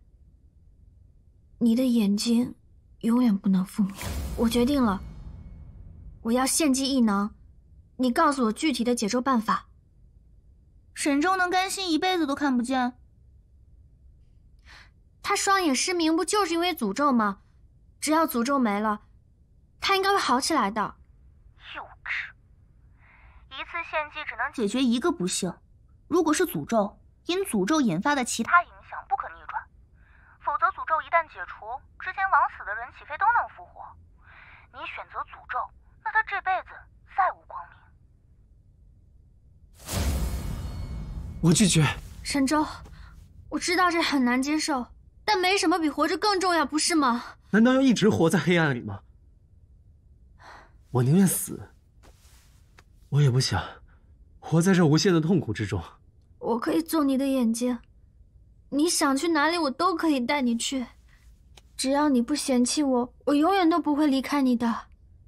你的眼睛永远不能复明。我决定了，我要献祭异能，你告诉我具体的解咒办法。 沈周能甘心一辈子都看不见？ 他双眼失明不就是因为诅咒吗？只要诅咒没了，他应该会好起来的。 幼稚！一次献祭只能解决一个不幸，如果是诅咒，因诅咒引发的其他影响不可逆转，否则诅咒一旦解除，之前枉死的人岂非都能复活？你选择诅咒，那他这辈子再无光明。 我拒绝。 沈周，我知道这很难接受，但没什么比活着更重要，不是吗？ 难道要一直活在黑暗里吗？我宁愿死，我也不想活在这无限的痛苦之中。 我可以做你的眼睛，你想去哪里我都可以带你去，只要你不嫌弃我，我永远都不会离开你的。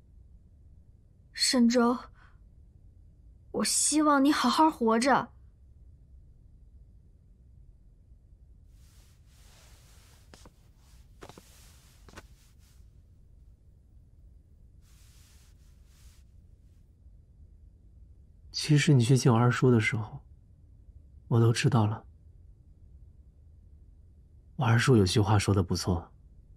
沈周，我希望你好好活着。 其实你去见我二叔的时候，我都知道了。我二叔有句话说的不错，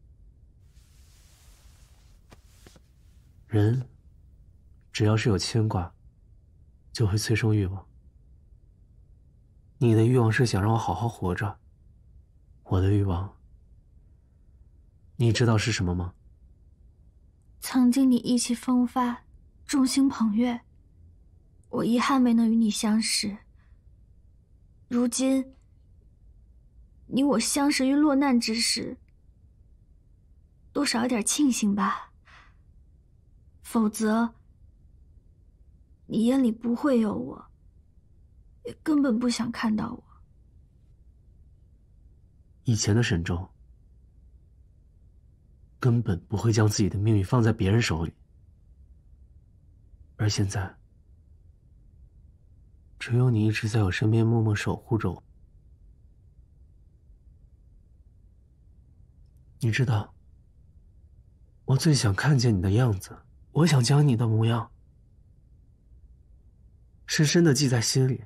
人只要是有牵挂，就会催生欲望。你的欲望是想让我好好活着，我的欲望，你知道是什么吗？ 曾经你意气风发，众星捧月，我遗憾没能与你相识。如今，你我相识于落难之时，多少有点庆幸吧。否则，你眼里不会有我，也根本不想看到我。 以前的沈周，根本不会将自己的命运放在别人手里，而现在，只有你一直在我身边默默守护着我。你知道，我最想看见你的样子，我想将你的模样深深地记在心里。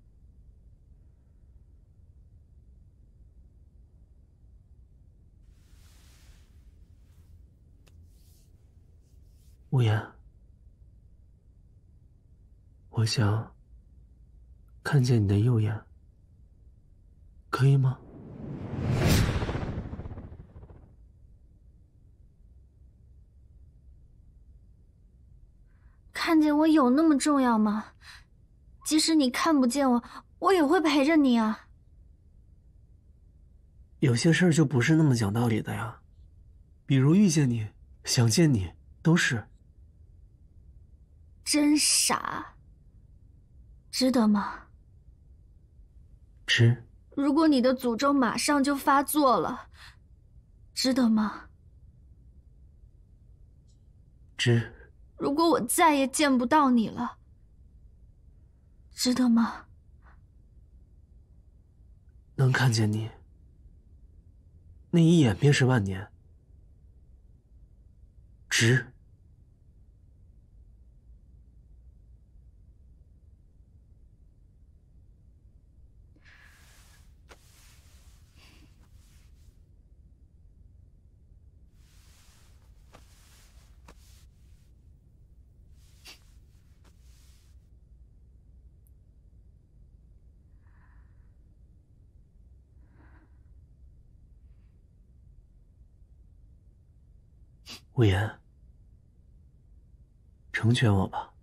无言，我想看见你的右眼，可以吗？ 看见我有那么重要吗？即使你看不见我，我也会陪着你啊。 有些事儿就不是那么讲道理的呀，比如遇见你、想见你，都是。 真傻，值得吗？ 值。 如果你的诅咒马上就发作了，值得吗？ 值。 如果我再也见不到你了，值得吗？ 能看见你，那一眼便是万年。值。无言，成全我吧。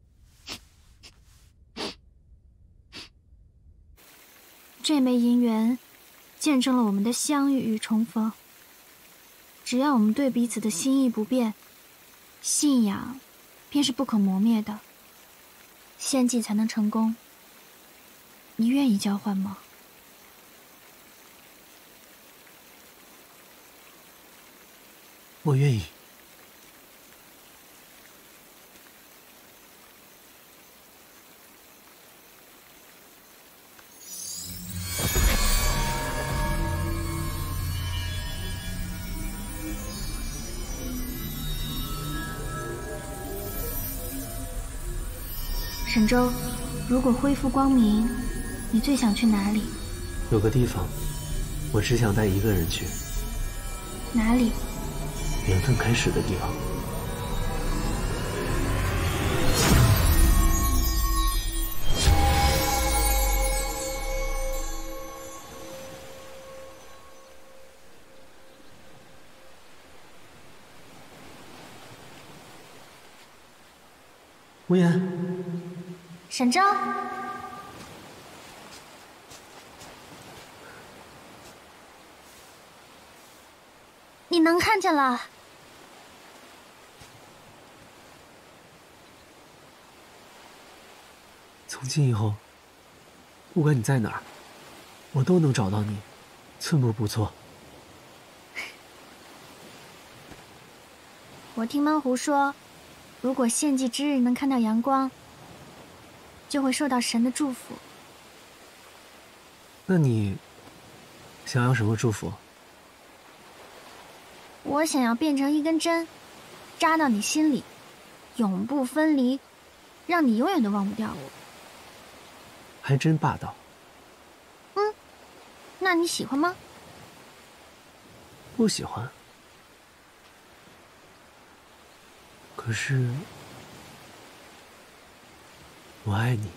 这枚银元见证了我们的相遇与重逢。只要我们对彼此的心意不变，信仰便是不可磨灭的，献祭才能成功。你愿意交换吗？ 我愿意。 沈周，如果恢复光明，你最想去哪里？ 有个地方，我只想带一个人去。 哪里？ 缘分开始的地方。无言。 沈周，你能看见了。 从今以后，不管你在哪儿，我都能找到你，寸步不错。 我听闷狐说，如果献祭之日能看到阳光，就会受到神的祝福。 那你想要什么祝福？ 我想要变成一根针，扎到你心里，永不分离，让你永远都忘不掉我。 还真霸道。 那你喜欢吗？ 不喜欢。可是，我爱你。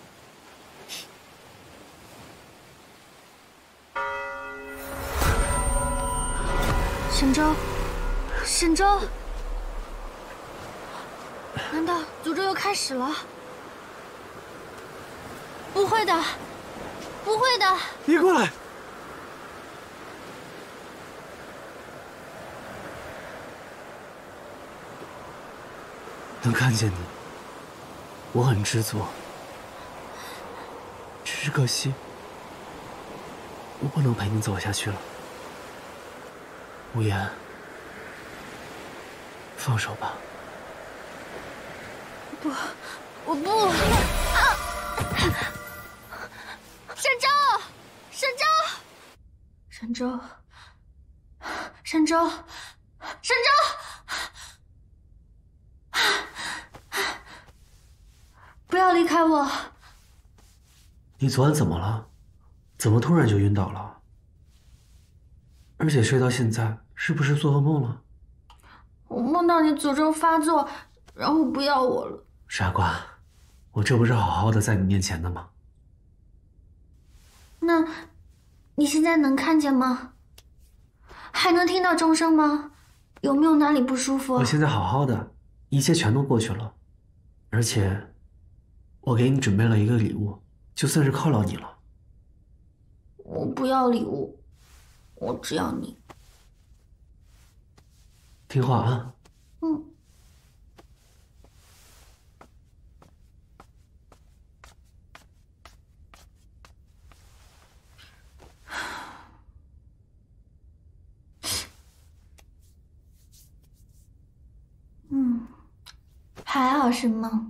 沈周，沈周，难道诅咒又开始了？不会的，不会的！ 别过来！能看见你，我很知足。只是可惜，我不能陪你走下去了。无言，放手吧。 不，我不！沈周，沈周，沈周，沈周，沈周！不要离开我！ 你昨晚怎么了？怎么突然就晕倒了？而且睡到现在，是不是做噩梦了？ 我梦到你诅咒发作，然后不要我了。 傻瓜，我这不是好好的在你面前的吗？ 那，你现在能看见吗？还能听到钟声吗？有没有哪里不舒服？ 我现在好好的，一切全都过去了，而且，我给你准备了一个礼物，就算是犒劳你了。 我不要礼物，我只要你。 听话啊。 还好是梦。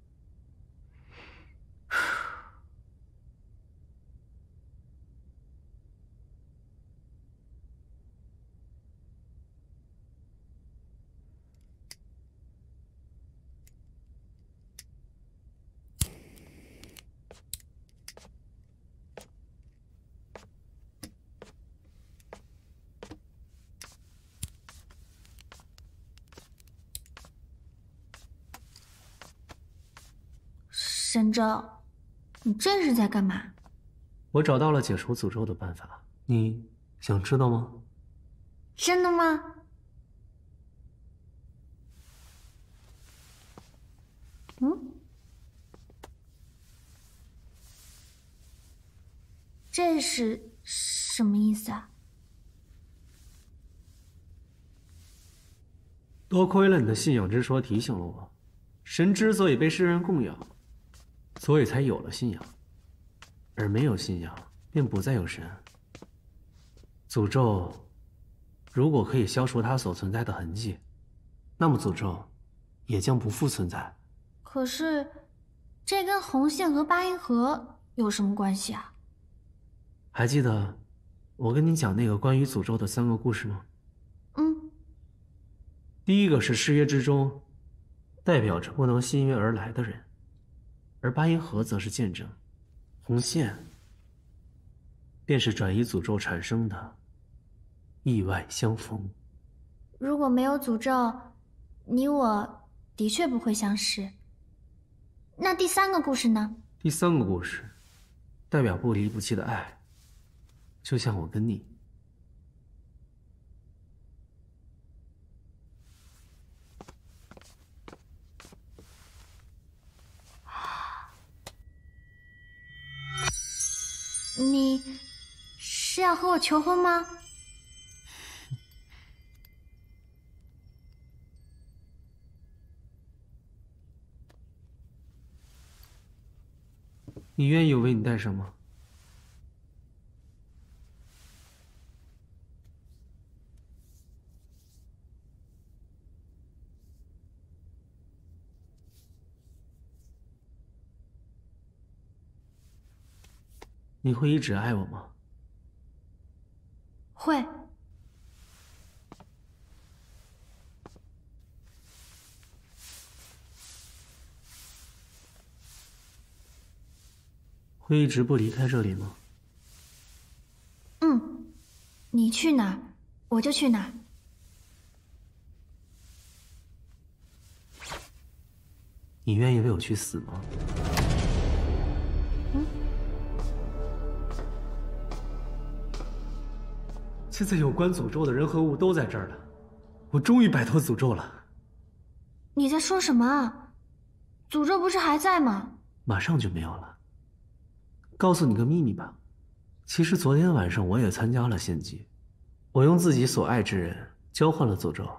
神州，你这是在干嘛？ 我找到了解除诅咒的办法，你想知道吗？ 真的吗？嗯？这是什么意思啊？ 多亏了你的信仰之说提醒了我，神之所以被世人供养，所以才有了信仰，而没有信仰，便不再有神。诅咒如果可以消除它所存在的痕迹，那么诅咒也将不复存在。 可是，这跟红线和八音盒有什么关系啊？ 还记得我跟你讲那个关于诅咒的3个故事吗？ 嗯。 第一个是誓约之中，代表着不能心约而来的人。而八音盒则是见证，红线便是转移诅咒产生的意外相逢。 如果没有诅咒，你我的确不会相识。那第3个故事呢？ 第3个故事代表不离不弃的爱，就像我跟你。 你是要和我求婚吗？ 你愿意我为你戴上吗？你会一直爱我吗？ 会。 会一直不离开这里吗？ 嗯，你去哪儿，我就去哪儿。 你愿意为我去死吗？现在有关诅咒的人和物都在这儿了，我终于摆脱诅咒了。 你在说什么啊？诅咒不是还在吗？ 马上就没有了。告诉你个秘密吧，其实昨天晚上我也参加了献祭，我用自己所爱之人交换了诅咒。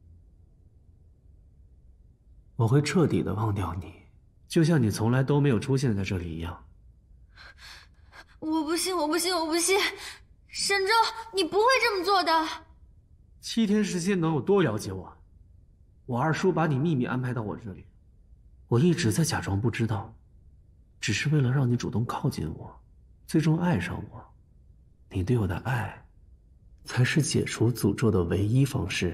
我会彻底的忘掉你，就像你从来都没有出现在这里一样。 我不信，我不信，我不信！沈舟，你不会这么做的。 7天时间能有多了解我？我二叔把你秘密安排到我这里，我一直在假装不知道，只是为了让你主动靠近我，最终爱上我。你对我的爱，才是解除诅咒的唯一方式。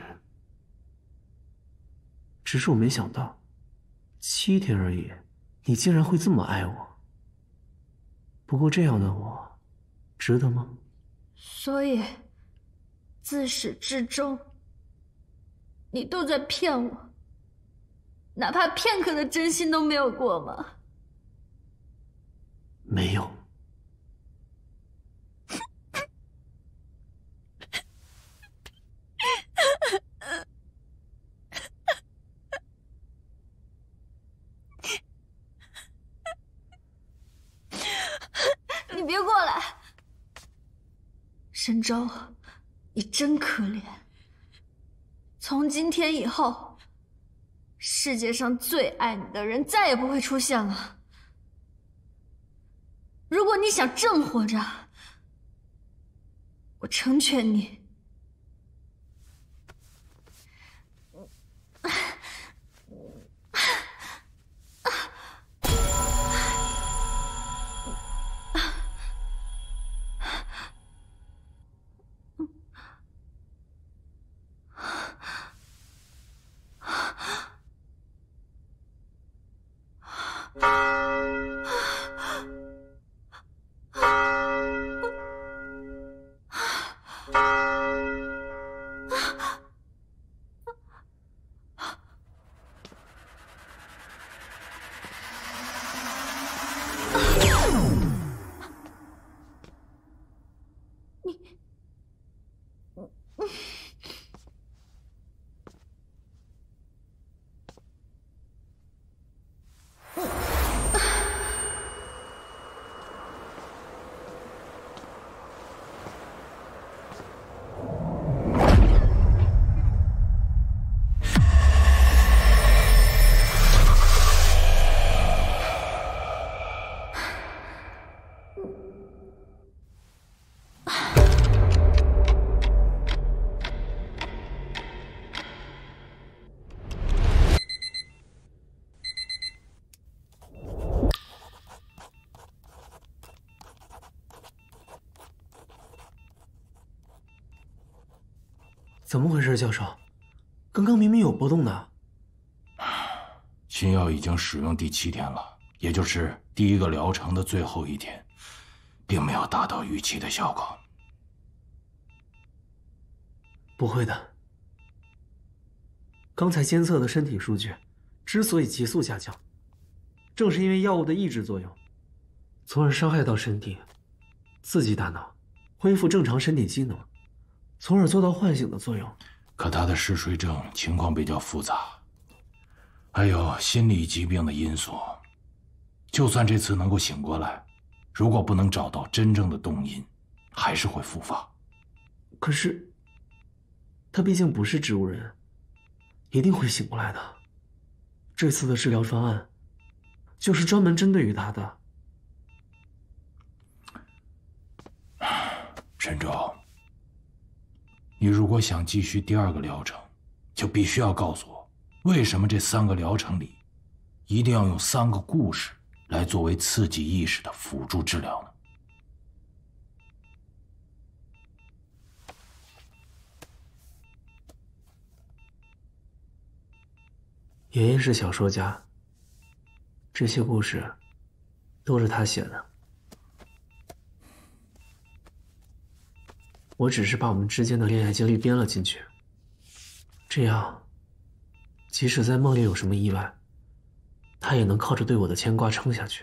只是我没想到，7天而已，你竟然会这么爱我。不过这样的我，值得吗？ 所以，自始至终，你都在骗我，哪怕片刻的真心都没有过吗？ 没有。 你别过来，沈舟，你真可怜。从今天以后，世界上最爱你的人再也不会出现了。如果你想正活着，我成全你。 怎么回事，教授？刚刚明明有波动的。 新药已经使用第7天了，也就是第1个疗程的最后1天，并没有达到预期的效果。 不会的。刚才监测的身体数据之所以急速下降，正是因为药物的抑制作用，从而伤害到身体，刺激大脑，恢复正常身体机能，从而做到唤醒的作用。 可他的嗜睡症情况比较复杂，还有心理疾病的因素。就算这次能够醒过来，如果不能找到真正的动因，还是会复发。 可是，他毕竟不是植物人，一定会醒过来的。这次的治疗方案，就是专门针对于他的。 沈舟，你如果想继续第2个疗程，就必须要告诉我，为什么这3个疗程里，一定要用3个故事来作为刺激意识的辅助治疗呢？ 爷爷是小说家，这些故事都是他写的。我只是把我们之间的恋爱经历编了进去，这样，即使在梦里有什么意外，他也能靠着对我的牵挂撑下去。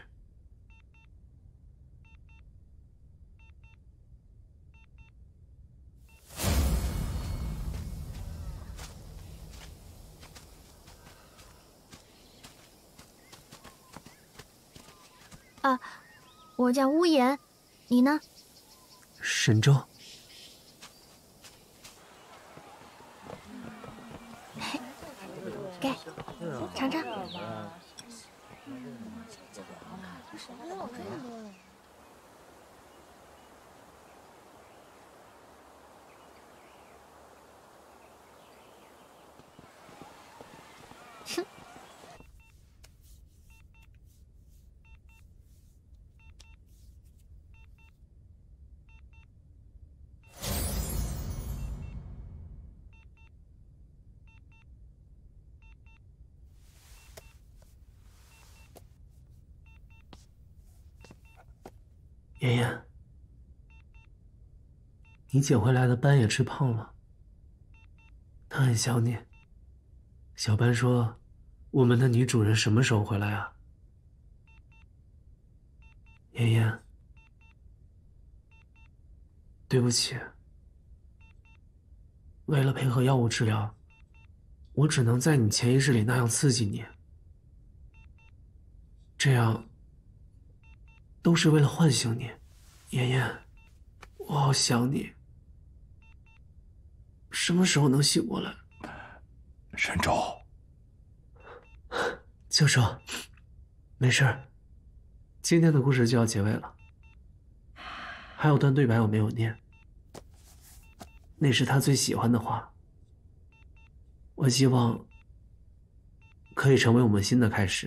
啊，我叫屋檐，你呢？ 沈舟。 给，尝尝。哼。 妍妍，你捡回来的斑也吃胖了，他很想你。小斑说，我们的女主人什么时候回来啊？妍妍，对不起，为了配合药物治疗，我只能在你潜意识里那样刺激你，这样都是为了唤醒你。妍妍，我好想你，什么时候能醒过来？ 沈舟， 教授，没事儿，今天的故事就要结尾了，还有段对白我没有念，那是他最喜欢的话，我希望可以成为我们新的开始。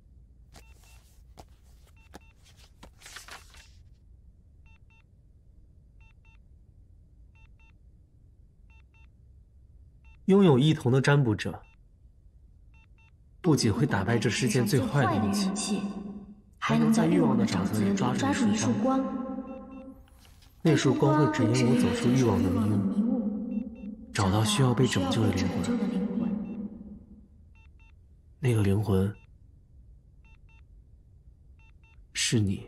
拥有异瞳的占卜者，不仅会打败这世界最坏的运气，还能在欲望的沼泽里抓住一束光。 那束光会指引我走出欲望的迷雾，找到需要被拯救的灵魂。那个灵魂是你。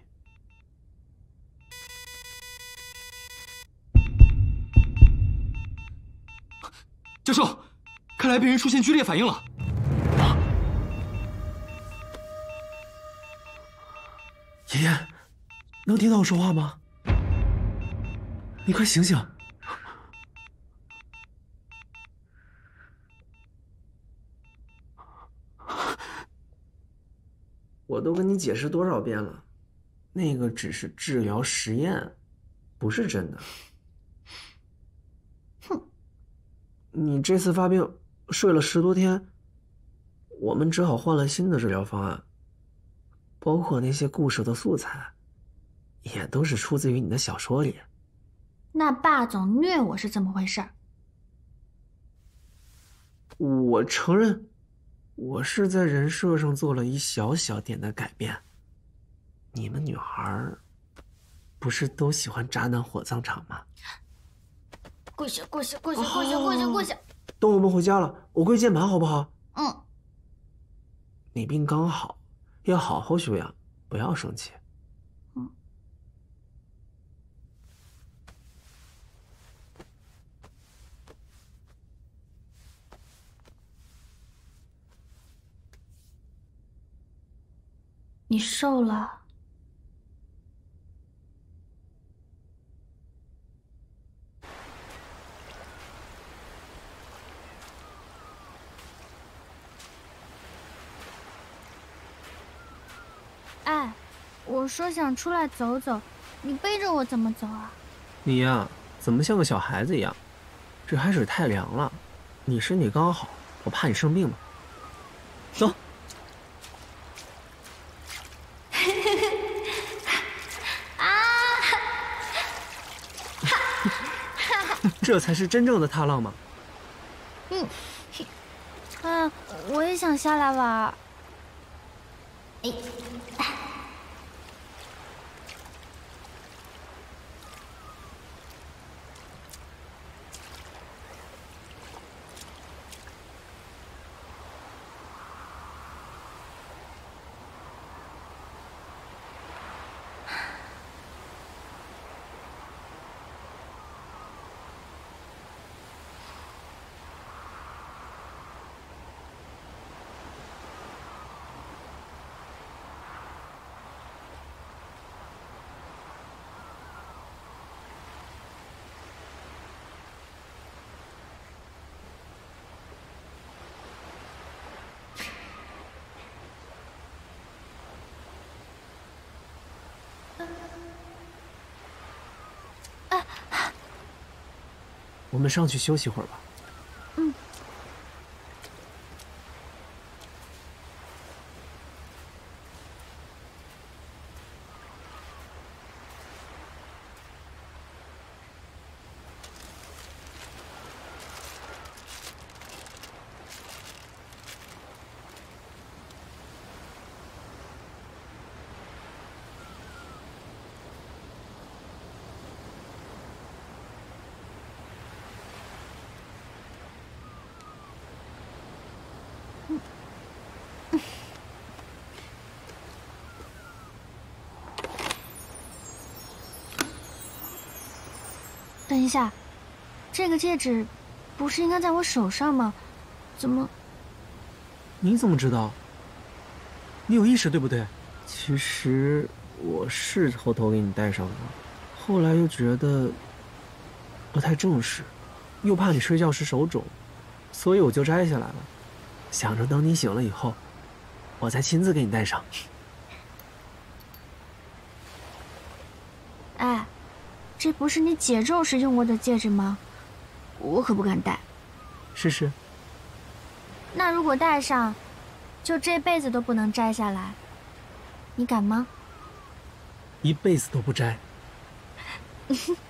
教授，看来病人出现剧烈反应了。 妍妍，能听到我说话吗？你快醒醒！我都跟你解释多少遍了，那个只是治疗实验，不是真的。 哼！ 你这次发病睡了10多天，我们只好换了新的治疗方案，包括那些故事的素材，也都是出自于你的小说里。 那霸总虐我是怎么回事？ 我承认，我是在人设上做了一小小点的改变。你们女孩不是都喜欢渣男火葬场吗？ 跪下！跪下！跪下！ 等我们回家了，我跪键盘好不好？ 嗯。 你病刚好，要好好休养，不要生气。 你瘦了。哎，我说想出来走走，你背着我怎么走啊？ 你呀，怎么像个小孩子一样？这海水太凉了，你身体刚好，我怕你生病嘛。走。这才是真正的踏浪嘛！ 我也想下来玩。 我们上去休息会儿吧。等一下，这个戒指不是应该在我手上吗？怎么？你怎么知道？你有意识对不对？其实我是偷偷给你戴上的，后来又觉得不太正式，又怕你睡觉时手肿，所以我就摘下来了，想着等你醒了以后，我再亲自给你戴上。哎。这不是你解咒时用过的戒指吗？我可不敢戴。试试。那如果戴上，就这辈子都不能摘下来，你敢吗？一辈子都不摘。